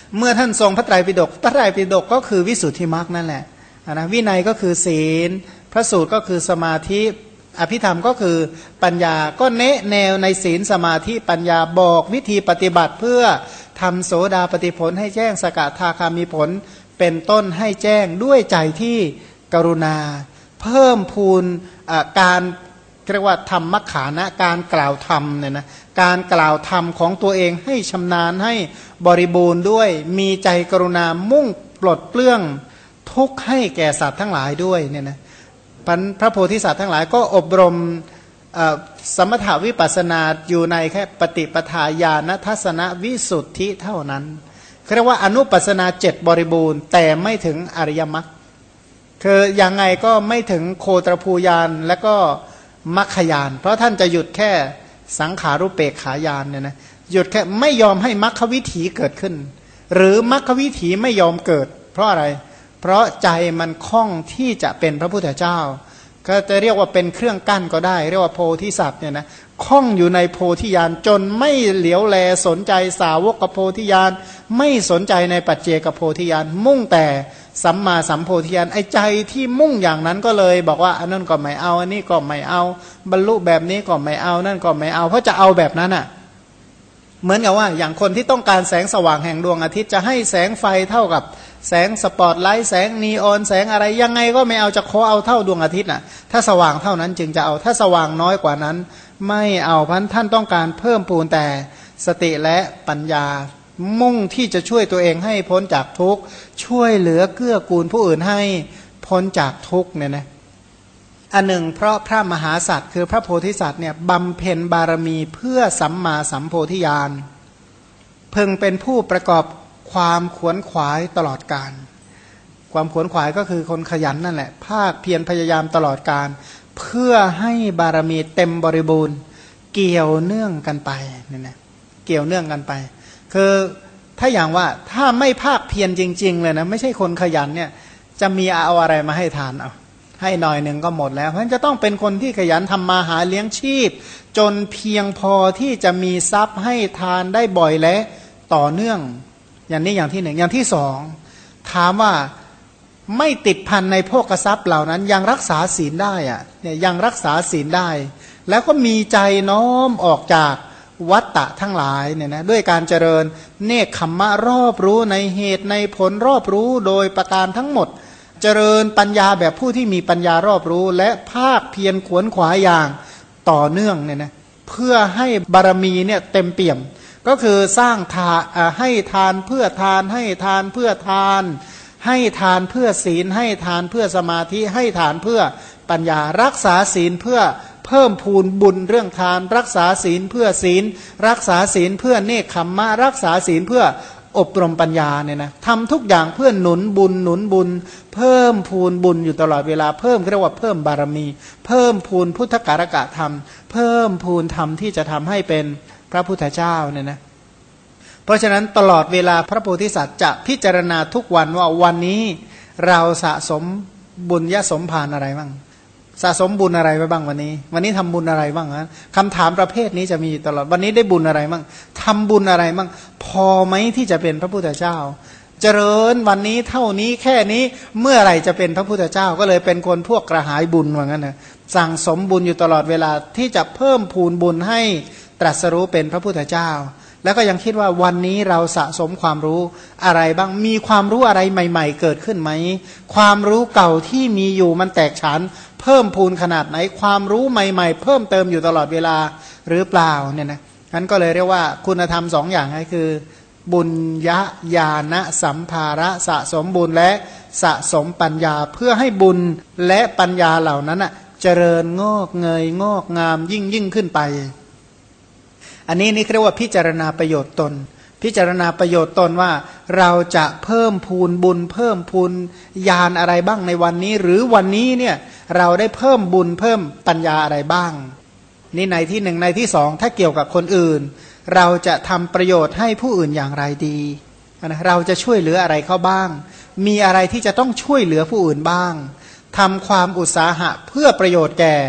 เมื่อท่านทรงพระไตรปิฎกพระไตรปิฎกก็คือวิสุทธิมรรคนั่นแหละนะวินัยก็คือศีลพระสูตรก็คือสมาธิอภิธรรมก็คือปัญญาก็เนะแนวในศีลสมาธิปัญญาบอกวิธีปฏิบัติเพื่อทำโสดาปฏิผลให้แจ้งสกทาคามีผลเป็นต้นให้แจ้งด้วยใจที่กรุณาเพิ่มพูนการเรียกว่าธรรมมัคขานะการกล่าวธรรมเนี่ยนะการกล่าวธรรมของตัวเองให้ชำนาญให้บริบูรณ์ด้วยมีใจกรุณามุ่งปลดเปลื้องทุกข์ให้แก่สัตว์ทั้งหลายด้วยเนี่ยนะพระโพธิสัตว์ทั้งหลายก็อบรมสมถาวิปัสสนาอยู่ในแค่ปฏิปทาญาณทัศนวิสุทธิเท่านั้นเรียกว่าอนุปัสสนาเจ็ดบริบูรณ์แต่ไม่ถึงอริยมรรคคือยังไงก็ไม่ถึงโคตรภูญาณและก็มรรคญาณเพราะท่านจะหยุดแค่สังขารุปเปกขายานเนี่ยนะหยุดแค่ไม่ยอมให้มรรควิถีเกิดขึ้นหรือมรรควิถีไม่ยอมเกิดเพราะอะไรเพราะใจมันคล่องที่จะเป็นพระพุทธเจ้าก็จะเรียกว่าเป็นเครื่องกั้นก็ได้เรียกว่าโพธิสัตว์เนี่ยนะคล่องอยู่ในโพธิญาณจนไม่เหลียวแลสนใจสาวกกับโพธิญาณไม่สนใจในปัจเจกโพธิญาณมุ่งแต่สัมมาสัมโพธิญาณไอ้ใจที่มุ่งอย่างนั้นก็เลยบอกว่าอันนั้นก็ไม่เอาอันนี้ก็ไม่เอาบรรลุแบบนี้ก็ไม่เอานั่นก็ไม่เอาเพราะจะเอาแบบนั้นอ่ะเหมือนกับว่าอย่างคนที่ต้องการแสงสว่างแห่งดวงอาทิตย์จะให้แสงไฟเท่ากับแสงสปอตไลท์แสงนีออนแสงอะไรยังไงก็ไม่เอาจะขอเอาเท่าดวงอาทิตย์น่ะถ้าสว่างเท่านั้นจึงจะเอาถ้าสว่างน้อยกว่านั้นไม่เอาเพราะท่านต้องการเพิ่มพูนแต่สติและปัญญามุ่งที่จะช่วยตัวเองให้พ้นจากทุกข์ช่วยเหลือเกื้อกูลผู้อื่นให้พ้นจากทุกข์เนี่ยนะอันหนึ่งเพราะพระมหาสัตว์คือพระโพธิสัตว์เนี่ยบำเพ็ญบารมีเพื่อสัมมาสัมโพธิญาณพึงเป็นผู้ประกอบความขวนขวายตลอดกาลความขวนขวายก็คือคนขยันนั่นแหละภาคเพียรพยายามตลอดกาลเพื่อให้บารมีเต็มบริบูรณ์เกี่ยวเนื่องกันไปเนี่ยนะเกี่ยวเนื่องกันไปคือถ้าอย่างว่าถ้าไม่ภาคเพียรจริงๆเลยนะไม่ใช่คนขยันเนี่ยจะมีเอาอะไรมาให้ทานเอาให้หน่อยหนึ่งก็หมดแล้วเพราะฉะนั้นจะต้องเป็นคนที่ขยันทำมาหาเลี้ยงชีพจนเพียงพอที่จะมีทรัพย์ให้ทานได้บ่อยและต่อเนื่องอย่างนี้อย่างที่หนึ่งอย่างที่สองถามว่าไม่ติดพันในโภคทรัพย์เหล่านั้นยังรักษาศีลได้อะเนี่ยยังรักษาศีลได้แล้วก็มีใจน้อมออกจากวัฏฏะทั้งหลายเนี่ยนะด้วยการเจริญเนกขัมมะรอบรู้ในเหตุในผลรอบรู้โดยประการทั้งหมดเจริญปัญญาแบบผู้ที่มีปัญญารอบรู้และภาคเพียรขวนขวายอย่างต่อเนื่องเนี่ยนะเพื่อให้บารมีเนี่ยเต็มเปี่ยมก็คือสร้างทานให้ทานเพื่อทานให้ทานเพื่อทานให้ทานเพื่อศีลให้ทานเพื่อสมาธิให้ทานเพื่อปัญญารักษาศีลเพื่อเพิ่มพูนบุญเรื่องทานรักษาศีลเพื่อศีลรักษาศีลเพื่อเนกขัมมะรักษาศีลเพื่ออบรมปัญญาเนี่ยนะทำทุกอย่างเพื่อหนุนบุญหนุนบุญเพิ่มพูนบุญอยู่ตลอดเวลาเพิ่มเรียกว่าเพิ่มบารมีเพิ่มพูนพุทธการกะธรรมเพิ่มพูนธรรมที่จะทำให้เป็นพระพุทธเจ้าเนี่ยนะเพราะฉะนั้นตลอดเวลาพระโพธิสัตว์จะพิจารณาทุกวันว่าวันนี้เราสะสมบุญยสมภารอะไรบ้างสะสมบุญอะไรไปบ้างวันนี้วันนี้ทำบุญอะไรบ้างนะคำถามประเภทนี้จะมีตลอดวันนี้ได้บุญอะไรบ้างทำบุญอะไรบ้างพอไหมที่จะเป็นพระพุทธเจ้าเจริญวันนี้เท่านี้แค่นี้เมื่อไหร่จะเป็นพระพุทธเจ้าก็เลยเป็นคนพวกกระหายบุญว่างั้นนะสั่งสมบุญอยู่ตลอดเวลาที่จะเพิ่มพูนบุญให้ตรัสรู้เป็นพระพุทธเจ้าแล้วก็ยังคิดว่าวันนี้เราสะสมความรู้อะไรบ้างมีความรู้อะไรใหม่ๆเกิดขึ้นไหมความรู้เก่าที่มีอยู่มันแตกฉานเพิ่มพูนขนาดไหนความรู้ใหม่ๆเพิ่มเติมอยู่ตลอดเวลาหรือเปล่าเนี่ยนะนั้นก็เลยเรียกว่าคุณธรรมสองอย่างก็คือบุญญาญาณสัมภาระสะสมบุญและสะสมปัญญาเพื่อให้บุญและปัญญาเหล่านั้นอ่ะเจริญงอกเงยงอกงามยิ่งยิ่งขึ้นไปอันนี้นี่เรียกว่าพิจารณาประโยชน์ตนพิจารณาประโยชน์ตนว่าเราจะเพิ่มพูนบุญเพิ่มพูนญาณอะไรบ้างในวันนี้หรือวันนี้เนี่ยเราได้เพิ่มบุญเพิ่มปัญญาอะไรบ้างนี่ในที่หนึ่งในที่สองถ้าเกี่ยวกับคนอื่นเราจะทำประโยชน์ให้ผู้อื่นอย่างไรดีนะเราจะช่วยเหลืออะไรเขาบ้างมีอะไรที่จะต้องช่วยเหลือผู้อื่นบ้างทำความอุตสาหะเพื่อประโยชน์แก่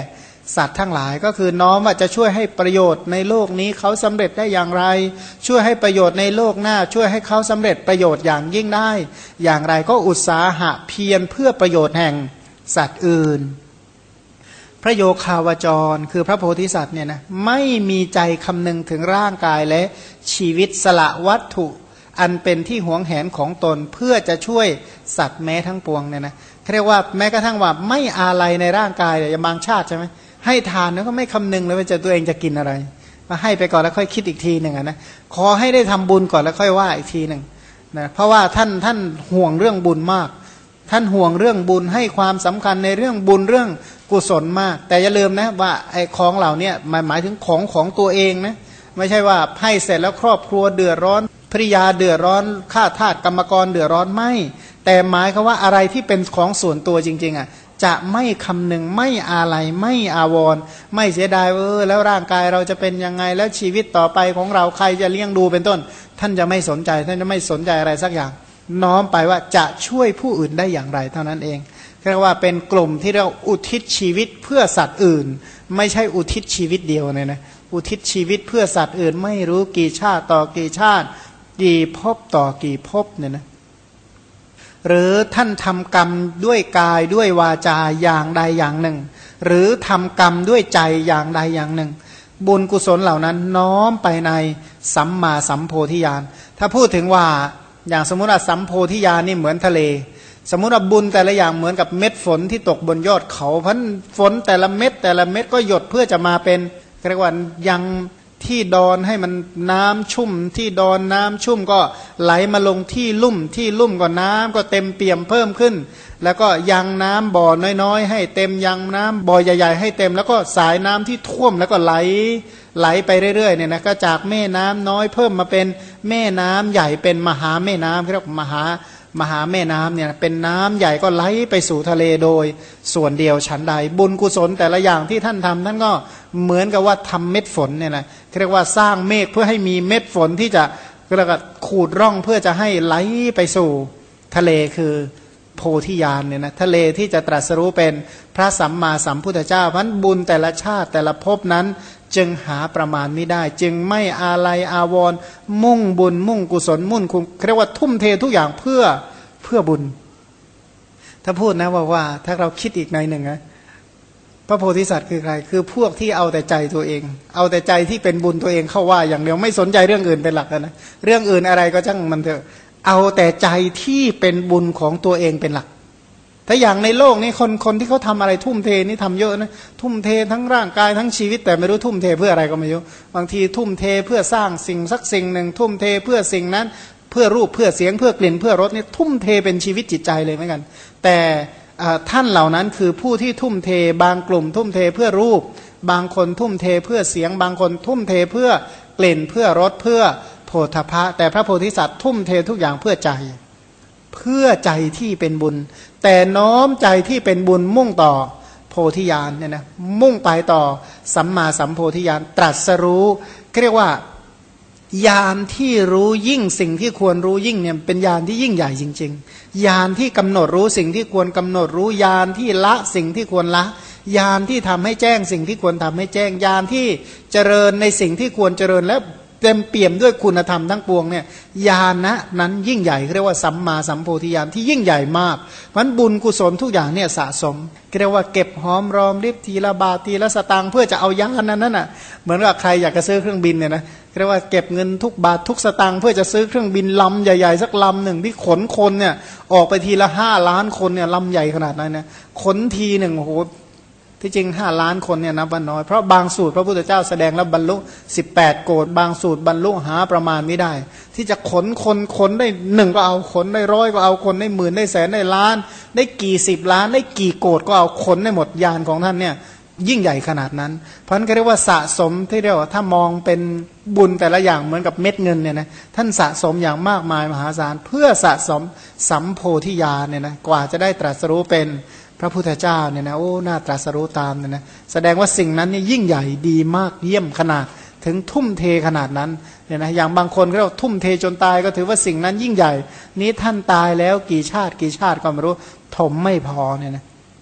สัตว์ทั้งหลายก็คือน้อมว่าจะช่วยให้ประโยชน์ในโลกนี้เขาสำเร็จได้อย่างไรช่วยให้ประโยชน์ในโลกหน้าช่วยให้เขาสำเร็จประโยชน์อย่างยิ่งได้อย่างไรก็อุตสาหะเพียรเพื่อประโยชน์แห่งสัตว์อื่นพระโยคาวจรคือพระโพธิสัตว์เนี่ยนะไม่มีใจคำนึงถึงร่างกายและชีวิตสละวัตถุอันเป็นที่หวงแหนของตนเพื่อจะช่วยสัตว์แม้ทั้งปวงเนี่ยนะเรียกว่าแม้กระทั่งว่าไม่อาลัยในร่างกายอย่างบางชาติใช่ไหมให้ทานแล้วก็ไม่คำนึงเลยว่าจะตัวเองจะกินอะไรมาให้ไปก่อนแล้วค่อยคิดอีกทีหนึ่งนะขอให้ได้ทำบุญก่อนแล้วค่อยว่าอีกทีหนึ่งนะเพราะว่าท่านท่านห่วงเรื่องบุญมากท่านห่วงเรื่องบุญให้ความสำคัญในเรื่องบุญเรื่องกุศลมากแต่อย่าลืมนะว่าไอ้ของเหล่านี้หมายหมายถึงของของตัวเองนะไม่ใช่ว่าให้เสร็จแล้วครอบครัวเดือดร้อนภริยาเดือดร้อนข้าทาสกรรมกรเดือดร้อนไม่แต่หมายคือว่าอะไรที่เป็นของส่วนตัวจริงๆอ่ะจะไม่คำนึงไม่อาลัยไม่อาวรณ์ไม่เสียดายเออแล้วร่างกายเราจะเป็นยังไงแล้วชีวิตต่อไปของเราใครจะเลี้ยงดูเป็นต้นท่านจะไม่สนใจท่านจะไม่สนใจอะไรสักอย่างน้อมไปว่าจะช่วยผู้อื่นได้อย่างไรเท่านั้นเองเรียกว่าเป็นกลุ่มที่เราอุทิศชีวิตเพื่อสัตว์อื่นไม่ใช่อุทิศชีวิตเดียวเนี่ยนะอุทิศชีวิตเพื่อสัตว์อื่นไม่รู้กี่ชาติต่อกี่ชาติกี่ภพต่อกี่ภพเนี่ยนะหรือท่านทำกรรมด้วยกายด้วยวาจาอย่างใดอย่างหนึ่งหรือทำกรรมด้วยใจอย่างใดอย่างหนึ่งบุญกุศลเหล่านั้นน้อมไปในสัมมาสัมโพธิญาณถ้าพูดถึงว่าอย่างสมมติว่าสัมโพธิญาณนี่เหมือนทะเลสมมติว่าบุญแต่ละอย่างเหมือนกับเม็ดฝนที่ตกบนยอดเขาเพราะฝนแต่ละเม็ดแต่ละเม็ดก็หยดเพื่อจะมาเป็นเรียกว่ายังที่ดอนให้มันน้ำชุ่มที่ดอนน้ำชุ่มก็ไหลมาลงที่ลุ่มที่ลุ่มก็น้ำก็เต็มเปี่ยมเพิ่มขึ้นแล้วก็ยังน้ำบ่อน้อยๆให้เต็มยังน้ำบ่อใหญ่ๆให้เต็มแล้วก็สายน้ำที่ท่วมแล้วก็ไหลไหลไปเรื่อยๆเนี่ยนะก็จากแม่น้ำน้อยเพิ่มมาเป็นแม่น้ำใหญ่เป็นมหาแม่น้ำเรียกมหามหาแม่น้ำเนี่ยเป็นน้ำใหญ่ก็ไหลไปสู่ทะเลโดยส่วนเดียวฉันใดบุญกุศลแต่ละอย่างที่ท่านทำท่านก็เหมือนกับว่าทำเม็ดฝนเนี่ยนะเรียกว่าสร้างเมฆเพื่อให้มีเม็ดฝนที่จะเรียกว่าขูดร่องเพื่อจะให้ไหลไปสู่ทะเลคือโพธิญาณเนี่ยนะทะเลที่จะตรัสรู้เป็นพระสัมมาสัมพุทธเจ้าเพราะบุญแต่ละชาติแต่ละภพนั้นจึงหาประมาณไม่ได้จึงไม่อาลัยอาวรณ์มุ่งบุญมุ่งกุศลมุ่งคุณเรียกว่าทุ่มเททุกอย่างเพื่อเพื่อบุญถ้าพูดนะว่าว่าถ้าเราคิดอีกในหนึ่งนะพระโพธิสัตว์คือใครคือพวกที่เอาแต่ใจตัวเองเอาแต่ใจที่เป็นบุญตัวเองเข้าว่าอย่างเดียวไม่สนใจเรื่องอื่นเป็นหลักนะเรื่องอื่นอะไรก็ช่างมันเถอะเอาแต่ใจที่เป็นบุญของตัวเองเป็นหลักถ้าอย่างในโลกนี้คนคนที่เขาทำอะไรทุ่มเทนี่ทำเยอะนะทุ่มเททั้งร่างกายทั้งชีวิตแต่ไม่รู้ทุ่มเทเพื่ออะไรก็ไม่รู้บางทีทุ่มเทเพื่อสร้างสิ่งสักสิ่งหนึ่งทุ่มเทเพื่อสิ่งนั้นเพื่อรูปเพื่อเสียงเพื่อกลิ่นเพื่อรสนี่ทุ่มเทเป็นชีวิตจิตใจเลยเหมือนกันแต่ท่านเหล่านั้นคือผู้ที่ทุ่มเทบางกลุ่มทุ่มเทเพื่อรูปบางคนทุ่มเทเพื่อเสียงบางคนทุ่มเทเพื่อกลิ่นเพื่อรสเพื่อโผฏฐัพพะแต่พระโพธิสัตว์ทุ่มเททุกอย่างเพื่อใจเพื่อใจที่เป็นบุญแต่น้อมใจที่เป็นบุญมุ่งต่อโพธิญาณเนี่ยนะมุ่งไปต่อสัมมาสัมโพธิญาณตรัสรู้เรียกว่าญาณที่รู้ยิ่งสิ่งที่ควรรู้ยิ่งเนี่ยเป็นญาณที่ยิ่งใหญ่จริงๆญาณที่กำหนดรู้สิ่งที่ควรกำหนดรู้ญาณที่ละสิ่งที่ควรละญาณที่ทำให้แจ้งสิ่งที่ควรทำให้แจ้งญาณที่เจริญในสิ่งที่ควรเจริญและเต็มเปี่ยมด้วยคุณธรรมทั้งปวงเนี่ยญาณะนั้นยิ่งใหญ่เรียกว่าสัมมาสัมโพธิญาณที่ยิ่งใหญ่มากมันบุญกุศลทุกอย่างเนี่ยสะสมเรียกว่าเก็บหอมรอมริบทีละบาททีละสตางค์เพื่อจะเอาญาณนั้นน่ะเหมือนกับใครอยากจะซื้อเครื่องบินเนี่ยนะเรียกว่าเก็บเงินทุกบาททุกสตางค์เพื่อจะซื้อเครื่องบินลำใหญ่ๆสักลำหนึ่งที่ขนคนเนี่ยออกไปทีละห้าล้านคนเนี่ยลำใหญ่ขนาดนั้นนะขนทีหนึ่งโอ้โหที่จริงห้าล้านคนเนี่ยนับว่าน้อยเพราะบางสูตรพระพุทธเจ้าแสดงแล้วบรรลุสิบแปดโกฏบางสูตรบรรลุหาประมาณไม่ได้ที่จะขนคนขนได้หนึ่งก็เอาขนได้ร้อยก็เอาคนได้หมื่นได้แสนได้ล้านได้กี่สิบล้านได้กี่โกฏก็เอาขนได้หมดญาณของท่านเนี่ยยิ่งใหญ่ขนาดนั้นเพราะนั้นก็เรียกว่าสะสมที่เรียกว่าถ้ามองเป็นบุญแต่ละอย่างเหมือนกับเม็ดเงินเนี่ยนะท่านสะสมอย่างมากมายมหาศาลเพื่อสะสมสัมโพธิญาณเนี่ยนะกว่าจะได้ตรัสรู้เป็นพระพุทธเจ้าเนี่ยนะโอ้น่าตรัสรู้ตามเนี่ยนะแสดงว่าสิ่งนั้นนี่ยิ่งใหญ่ดีมากเยี่ยมขนาดถึงทุ่มเทขนาดนั้นเนี่ยนะอย่างบางคนก็เรียกทุ่มเทจนตายก็ถือว่าสิ่งนั้นยิ่งใหญ่นี้ท่านตายแล้วกี่ชาติกี่ชาติก็ไม่รู้ถมไม่พอเนี่ยนะ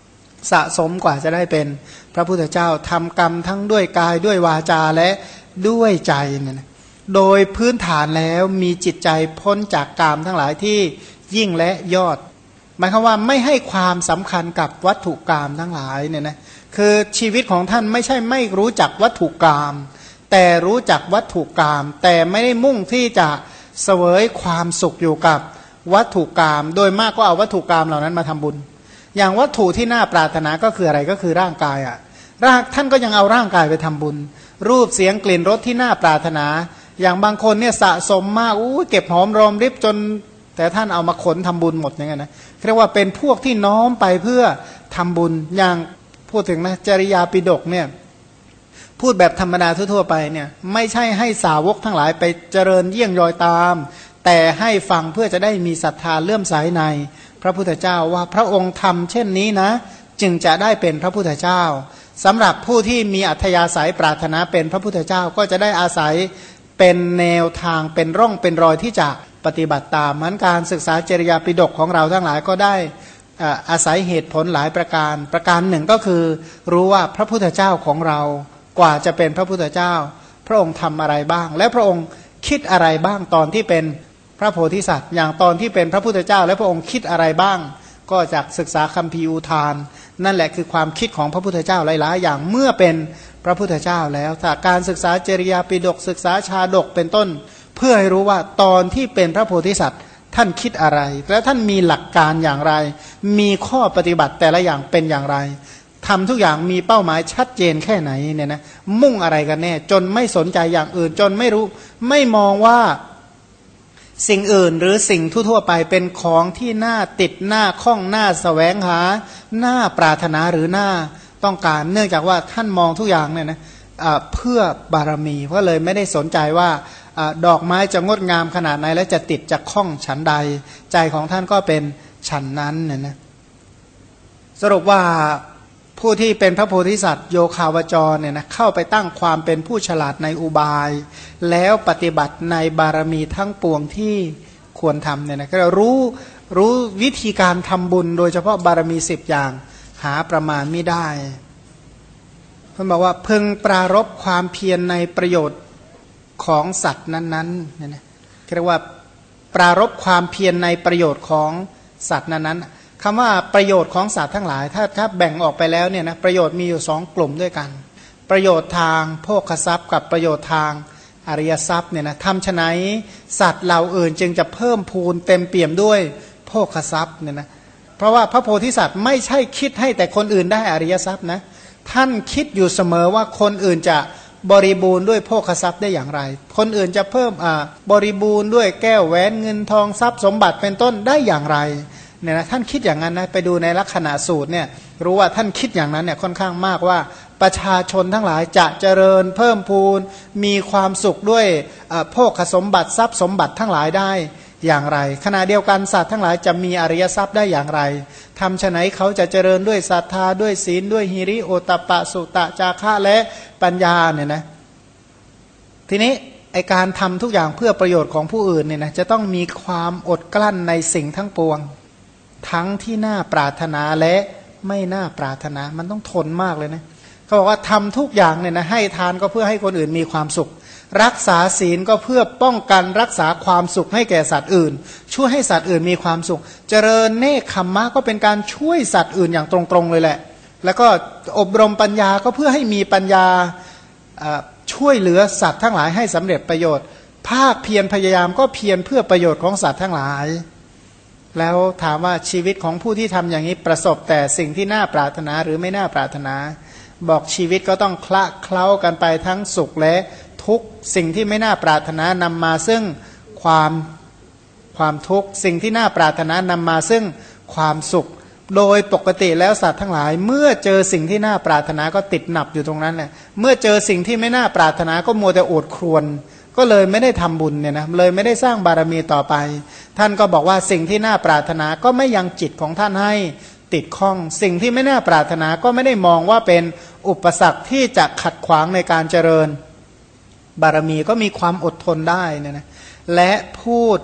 สะสมกว่าจะได้เป็นพระพุทธเจ้าทำกรรมทั้งด้วยกายด้วยวาจาและด้วยใจเนี่ยนะโดยพื้นฐานแล้วมีจิตใจพ้นจากกามทั้งหลายที่ยิ่งและยอดหมายความว่าไม่ให้ความสำคัญกับวัตถุกรรมทั้งหลายเนี่ยนะคือชีวิตของท่านไม่ใช่ไม่รู้จักวัตถุกรรมแต่รู้จักวัตถุกรรมแต่ไม่ได้มุ่งที่จะเสวยความสุขอยู่กับวัตถุกรรมโดยมากก็เอาวัตถุกรรมเหล่านั้นมาทำบุญอย่างวัตถุที่น่าปรารถนาก็คืออะไรก็คือร่างกายอ่ะร่างท่านก็ยังเอาร่างกายไปทำบุญรูปเสียงกลิ่นรสที่น่าปรารถนาอย่างบางคนเนี่ยสะสมมากอู้เก็บหอมรอมริบจนแต่ท่านเอามาขนทำบุญหมดอย่างนั้นนะเรียกว่าเป็นพวกที่น้อมไปเพื่อทำบุญอย่างพูดถึงนะจริยาปิฎกเนี่ยพูดแบบธรรมดาทั่วๆไปเนี่ยไม่ใช่ให้สาวกทั้งหลายไปเจริญเยี่ยงยอยตามแต่ให้ฟังเพื่อจะได้มีศรัทธาเลื่อมใสในพระพุทธเจ้าว่าพระองค์ทำเช่นนี้นะจึงจะได้เป็นพระพุทธเจ้าสำหรับผู้ที่มีอัธยาศัยปรารถนาเป็นพระพุทธเจ้าก็จะได้อาศัยเป็นแนวทางเป็นร่องเป็นรอยที่จะปฏิบัติตามเหมือนการศึกษาจริยาปิฎกของเราทั้งหลายก็ได้อาศัยเหตุผลหลายประการประการหนึ่งก็คือรู้ว่าพระพุทธเจ้าของเรากว่าจะเป็นพระพุทธเจ้าพระองค์ทำอะไรบ้างและพระองค์คิดอะไรบ้างตอนที่เป็นพระโพธิสัตว์อย่างตอนที่เป็นพระพุทธเจ้าและพระองค์คิดอะไรบ้างก็จากศึกษาคัมภีร์อุทานนั่นแหละคือความคิดของพระพุทธเจ้าหลายๆอย่างเมื่อเป็นพระพุทธเจ้าแล้วถ้าการศึกษาจริยาปิฎกศึกษาชาดกเป็นต้นเพื่อให้รู้ว่าตอนที่เป็นพระโพธิสัตว์ท่านคิดอะไรและท่านมีหลักการอย่างไรมีข้อปฏิบัติแต่ละอย่างเป็นอย่างไรทำทุกอย่างมีเป้าหมายชัดเจนแค่ไหนเนี่ยนะมุ่งอะไรกันแน่จนไม่สนใจอย่างอื่นจนไม่รู้ไม่มองว่าสิ่งอื่นหรือสิ่งทั่วๆไปเป็นของที่น่าติดหน้าข้องหน้าแสวงหาหน้าปรารถนาหรือหน้าต้องการเนื่องจากว่าท่านมองทุกอย่างเนี่ยนะเพื่อบารมีก็เลยไม่ได้สนใจว่าดอกไม้จะงดงามขนาดไหนและจะติดจะคล้องฉันใดใจของท่านก็เป็นฉันนั้นเนี่ยนะสรุปว่าผู้ที่เป็นพระโพธิสัตว์โยคาวจรเนี่ยนะเข้าไปตั้งความเป็นผู้ฉลาดในอุบายแล้วปฏิบัติในบารมีทั้งปวงที่ควรทำเนี่ยนะก็รู้รู้วิธีการทำบุญโดยเฉพาะบารมีสิบอย่างหาประมาณไม่ได้เพิ่นบอกว่าพึงปรารภความเพียรในประโยชน์ของสัตว์นั้นๆเนี่ยนะเรียกว่าปรารภความเพียรในประโยชน์ของสัตว์นั้นๆคำว่าประโยชน์ของสัตว์ทั้งหลายถ้าถ้าแบ่งออกไปแล้วเนี่ยนะประโยชน์มีอยู่สองกลุ่มด้วยกันประโยชน์ทางโภคทรัพย์กับประโยชน์ทางอริยทรัพย์เนี่ยนะทำฉะไหนสัตว์เหล่าอื่นจึงจะเพิ่มพูนเต็มเปี่ยมด้วยโภคทรัพย์เนี่ยนะเพราะว่าพระโพธิสัตว์ไม่ใช่คิดให้แต่คนอื่นได้อริยทรัพย์นะท่านคิดอยู่เสมอว่าคนอื่นจะบริบูรณ์ด้วยโภคทรัพย์ได้อย่างไรคนอื่นจะเพิ่มอ่าบริบูรณ์ด้วยแก้วแหวนเงินทองทรัพย์สมบัติเป็นต้นได้อย่างไรเนี่ยนะท่านคิดอย่างนั้นนะไปดูในลักษณะสูตรเนี่ยรู้ว่าท่านคิดอย่างนั้นเนี่ยค่อนข้างมากว่าประชาชนทั้งหลายจะเจริญเพิ่มพูนมีความสุขด้วยโภคสมบัติทรัพย์สมบัติทั้งหลายได้อย่างไรขณะเดียวกันสัตว์ทั้งหลายจะมีอริยทรัพย์ได้อย่างไรทำฉะไหนเขาจะเจริญด้วยศรัทธาด้วยศีลด้วยหิริโอตตัปปะสุตะจาคะและปัญญาเนี่ยนะทีนี้ไอการทำทุกอย่างเพื่อประโยชน์ของผู้อื่นเนี่ยนะจะต้องมีความอดกลั้นในสิ่งทั้งปวงทั้งที่น่าปรารถนาและไม่น่าปรารถนามันต้องทนมากเลยนะเขาบอกว่าทำทุกอย่างเนี่ยนะให้ทานก็เพื่อให้คนอื่นมีความสุขรักษาศีลก็เพื่อป้องกันรักษาความสุขให้แก่สัตว์อื่นช่วยให้สัตว์อื่นมีความสุขเจริญเนคขมมะก็เป็นการช่วยสัตว์อื่นอย่างตรงๆเลยแหละแล้วก็อบรมปัญญาก็เพื่อให้มีปัญญาช่วยเหลือสัตว์ทั้งหลายให้สำเร็จประโยชน์ภาคเพียรพยายามก็เพียรเพื่อประโยชน์ของสัตว์ทั้งหลายแล้วถามว่าชีวิตของผู้ที่ทำอย่างนี้ประสบแต่สิ่งที่น่าปรารถนาหรือไม่น่าปรารถนาบอกชีวิตก็ต้องคละเคล้ากันไปทั้งสุขและทุกสิ่งที่ไม่น่าปรารถนานำมาซึ่งความความทุกข์สิ่งที่น่าปรารถนานำมาซึ่งความสุขโดยปกติแล้วสัตว์ทั้งหลายเมื่อเจอสิ่งที่น่าปรารถนาก็ติดหนับอยู่ตรงนั้นแหละเมื่อเจอสิ่งที่ไม่น่าปรารถนาก็มัวแต่โอดครวญก็เลยไม่ได้ทำบุญเนี่ยนะเลยไม่ได้สร้างบารมีต่อไปท่านก็บอกว่าสิ่งที่น่าปรารถนาก็ไม่ยังจิตของท่านให้ติดข้องสิ่งที่ไม่น่าปรารถนาก็ไม่ได้มองว่าเป็นอุปสรรคที่จะขัดขวางในการเจริญบารมีก็มีความอดทนได้เนี่ยนะและพูด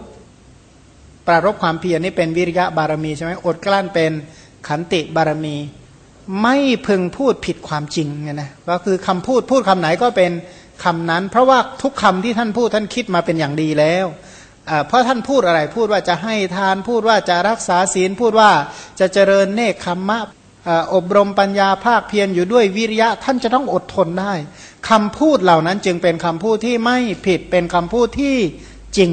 ปรารภความเพียรนี่เป็นวิริยะบารมีใช่ไหมอดกลั้นเป็นขันติบารมีไม่พึงพูดผิดความจริงเนี่ยนะก็คือคำพูดพูดคำไหนก็เป็นคำนั้นเพราะว่าทุกคำที่ท่านพูดท่านคิดมาเป็นอย่างดีแล้วเพราะท่านพูดอะไรพูดว่าจะให้ทานพูดว่าจะรักษาศีลพูดว่าจะเจริญเนคขมมะอบรมปัญญาภาคเพียรอยู่ด้วยวิริยะท่านจะต้องอดทนได้คำพูดเหล่านั้นจึงเป็นคำพูดที่ไม่ผิดเป็นคำพูดที่จริง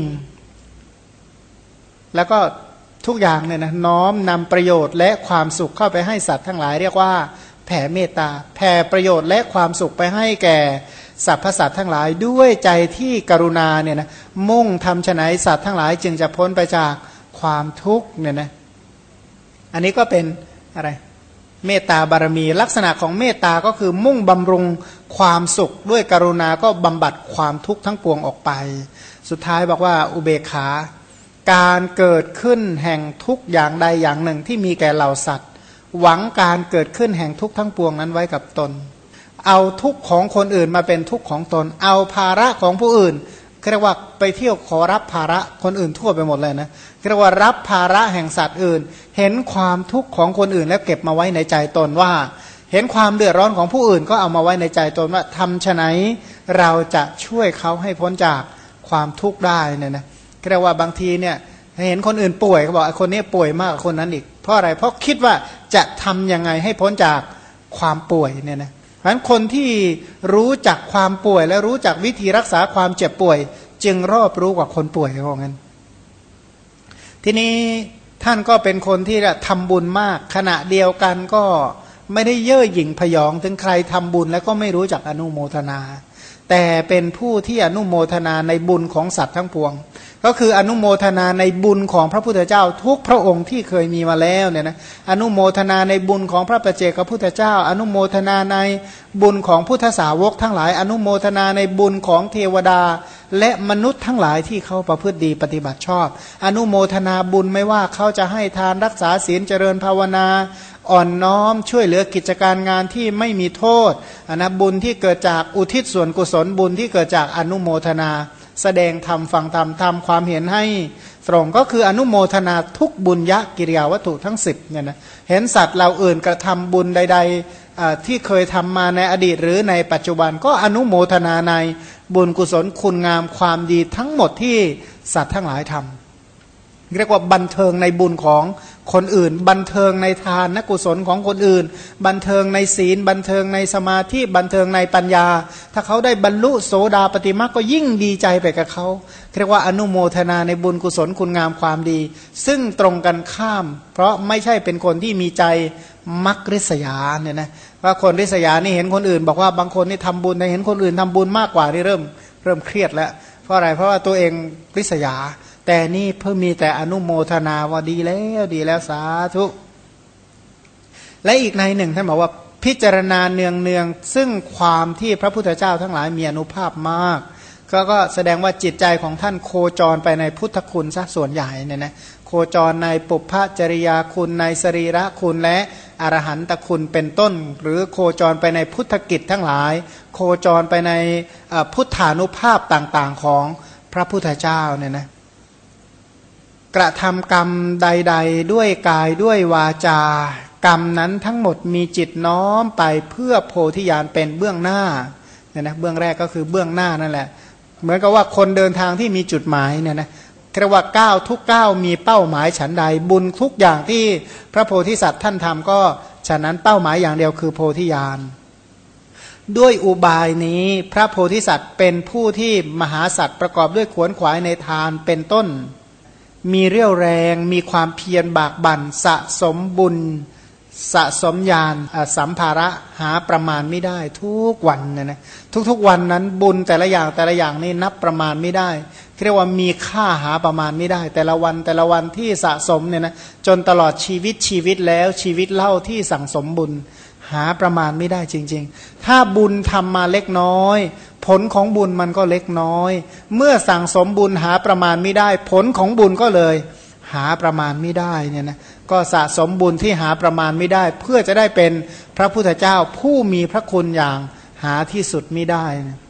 แล้วก็ทุกอย่างเนี่ยนะน้อมนำประโยชน์และความสุขเข้าไปให้สัตว์ทั้งหลายเรียกว่าแผ่เมตตาแผ่ประโยชน์และความสุขไปให้แก่สรรพสัตว์ทั้งหลายด้วยใจที่กรุณาเนี่ยนะมุ่งทำไฉนสัตว์ทั้งหลายจึงจะพ้นไปจากความทุกข์เนี่ยนะอันนี้ก็เป็นอะไรเมตตาบารมีลักษณะของเมตตาก็คือมุ่งบำรุงความสุขด้วยกรุณาก็บำบัดความทุกข์ทั้งปวงออกไปสุดท้ายบอกว่าอุเบกขาการเกิดขึ้นแห่งทุกอย่างใดอย่างหนึ่งที่มีแก่เหล่าสัตว์หวังการเกิดขึ้นแห่งทุกทั้งปวงนั้นไว้กับตนเอาทุกข์ของคนอื่นมาเป็นทุกข์ของตนเอาภาระของผู้อื่นเรียกว่าไปเที่ยวขอรับภาระคนอื่นทั่วไปหมดเลยนะเรียกว่ารับภาระแห่งสัตว์อื่นเห็นความทุกข์ของคนอื่นแล้วเก็บมาไว้ในใจตนว่าเห็นความเดือดร้อนของผู้อื่นก็เอามาไว้ในใจตนว่าทำไฉนเราจะช่วยเขาให้พ้นจากความทุกข์ได้เนี่ยนะเรียกว่าบางทีเนี่ยเห็นคนอื่นป่วยเขาบอกไอ้คนนี้ป่วยมากกว่าคนนั้นอีกเพราะอะไรเพราะคิดว่าจะทำยังไงให้พ้นจากความป่วยเนี่ยนะเพราะฉะนั้นคนที่รู้จักความป่วยและรู้จักวิธีรักษาความเจ็บป่วยจึงรอบรู้กว่าคนป่วยเขาบอกงั้นทีนี้ท่านก็เป็นคนที่ทำบุญมากขณะเดียวกันก็ไม่ได้เย่อหยิ่งพยองถึงใครทำบุญแล้วก็ไม่รู้จักอนุโมทนาแต่เป็นผู้ที่อนุโมทนาในบุญของสัตว์ทั้งปวงก็คืออนุโมทนาในบุญของพระพุทธเจ้าทุกพระองค์ที่เคยมีมาแล้วเนี่ยนะอนุโมทนาในบุญของพระปัจเจกพุทธเจ้าอนุโมทนาในบุญของพุทธสาวกทั้งหลายอนุโมทนาในบุญของเทวดาและมนุษย์ทั้งหลายที่เขาประพฤติดีปฏิบัติชอบอนุโมทนาบุญไม่ว่าเขาจะให้ทานรักษาศีลเจริญภาวนาอ่อนน้อมช่วยเหลือกิจการงานที่ไม่มีโทษอันนะบุญที่เกิดจากอุทิศส่วนกุศลบุญที่เกิดจากอนุโมทนาแสดงธรรมฟังธรรมทำความเห็นให้ตรงก็คืออนุโมทนาทุกบุญยกิริยาวัตถุทั้งสิบเนี่ยนะเห็นสัตว์เราอื่นกระทำบุญใดๆที่เคยทำมาในอดีตหรือในปัจจุบันก็อนุโมทนาในบุญกุศลคุณงามความดีทั้งหมดที่สัตว์ทั้งหลายทำเรียกว่าบันเทิงในบุญของคนอื่นบันเทิงในทานนกุศลของคนอื่นบันเทิงในศีลบันเทิงในสมาธิบันเทิงในปัญญาถ้าเขาได้บรรลุโสดาปัตติมรรคก็ยิ่งดีใจไปกับเขาเรียกว่าอนุโมทนาในบุญกุศลคุณงามความดีซึ่งตรงกันข้ามเพราะไม่ใช่เป็นคนที่มีใจมักริษยาเนี่ยนะว่าคนริษยานี่เห็นคนอื่นบอกว่าบางคนนี่ทำบุญแต่เห็นคนอื่นทำบุญมากกว่านี่เริ่มเริ่มเครียดแล้วเพราะอะไรเพราะว่าตัวเองริษยาแต่นี่เพิ่งมีแต่อนุโมทนาว่าดีแล้วดีแล้วสาธุและอีกในหนึ่งท่านบอกว่าพิจารณาเนืองเนืองซึ่งความที่พระพุทธเจ้าทั้งหลายมีอนุภาพมากก็ก็แสดงว่าจิตใจของท่านโคจรไปในพุทธคุณซะส่วนใหญ่เนี่ยนะโคจรในปุพพจริยาคุณในสรีระคุณและอรหันตคุณเป็นต้นหรือโคจรไปในพุทธกิจทั้งหลายโคจรไปในพุทธานุภาพต่างๆของพระพุทธเจ้าเนี่ยนะกระทำกรรมใดๆด้วยกายด้วยวาจากรรมนั้นทั้งหมดมีจิตน้อมไปเพื่อโพธิญาณเป็นเบื้องหน้าเนี่ยนะเบื้องแรกก็คือเบื้องหน้านั่นแหละเหมือนกับว่าคนเดินทางที่มีจุดหมายเนี่ยนะเรียกว่าก้าวทุกก้าวมีเป้าหมายฉันใดบุญทุกอย่างที่พระโพธิสัตว์ท่านทำก็ฉะนั้นเป้าหมายอย่างเดียวคือโพธิญาณด้วยอุบายนี้พระโพธิสัตว์เป็นผู้ที่มหาสัตว์ประกอบด้วยขวนขวายในทานเป็นต้นมีเรี่ยวแรงมีความเพียรบากบั่นสะสมบุญสะสมญาณสัมภาระหาประมาณไม่ได้ทุกวันนะนะทุกๆวันนั้นบุญแต่ละอย่างแต่ละอย่างนี่นับประมาณไม่ได้เรียกว่ามีค่าหาประมาณไม่ได้แต่ละวันแต่ละวันที่สะสมเนี่ยนะจนตลอดชีวิตชีวิตแล้วชีวิตเล่าที่สั่งสมบุญหาประมาณไม่ได้จริงๆถ้าบุญทำมาเล็กน้อยผลของบุญมันก็เล็กน้อยเมื่อสั่งสมบุญหาประมาณไม่ได้ผลของบุญก็เลยหาประมาณไม่ได้เนี่ยนะก็สะสมบุญที่หาประมาณไม่ได้เพื่อจะได้เป็นพระพุทธเจ้าผู้มีพระคุณอย่างหาที่สุดไม่ได้นะ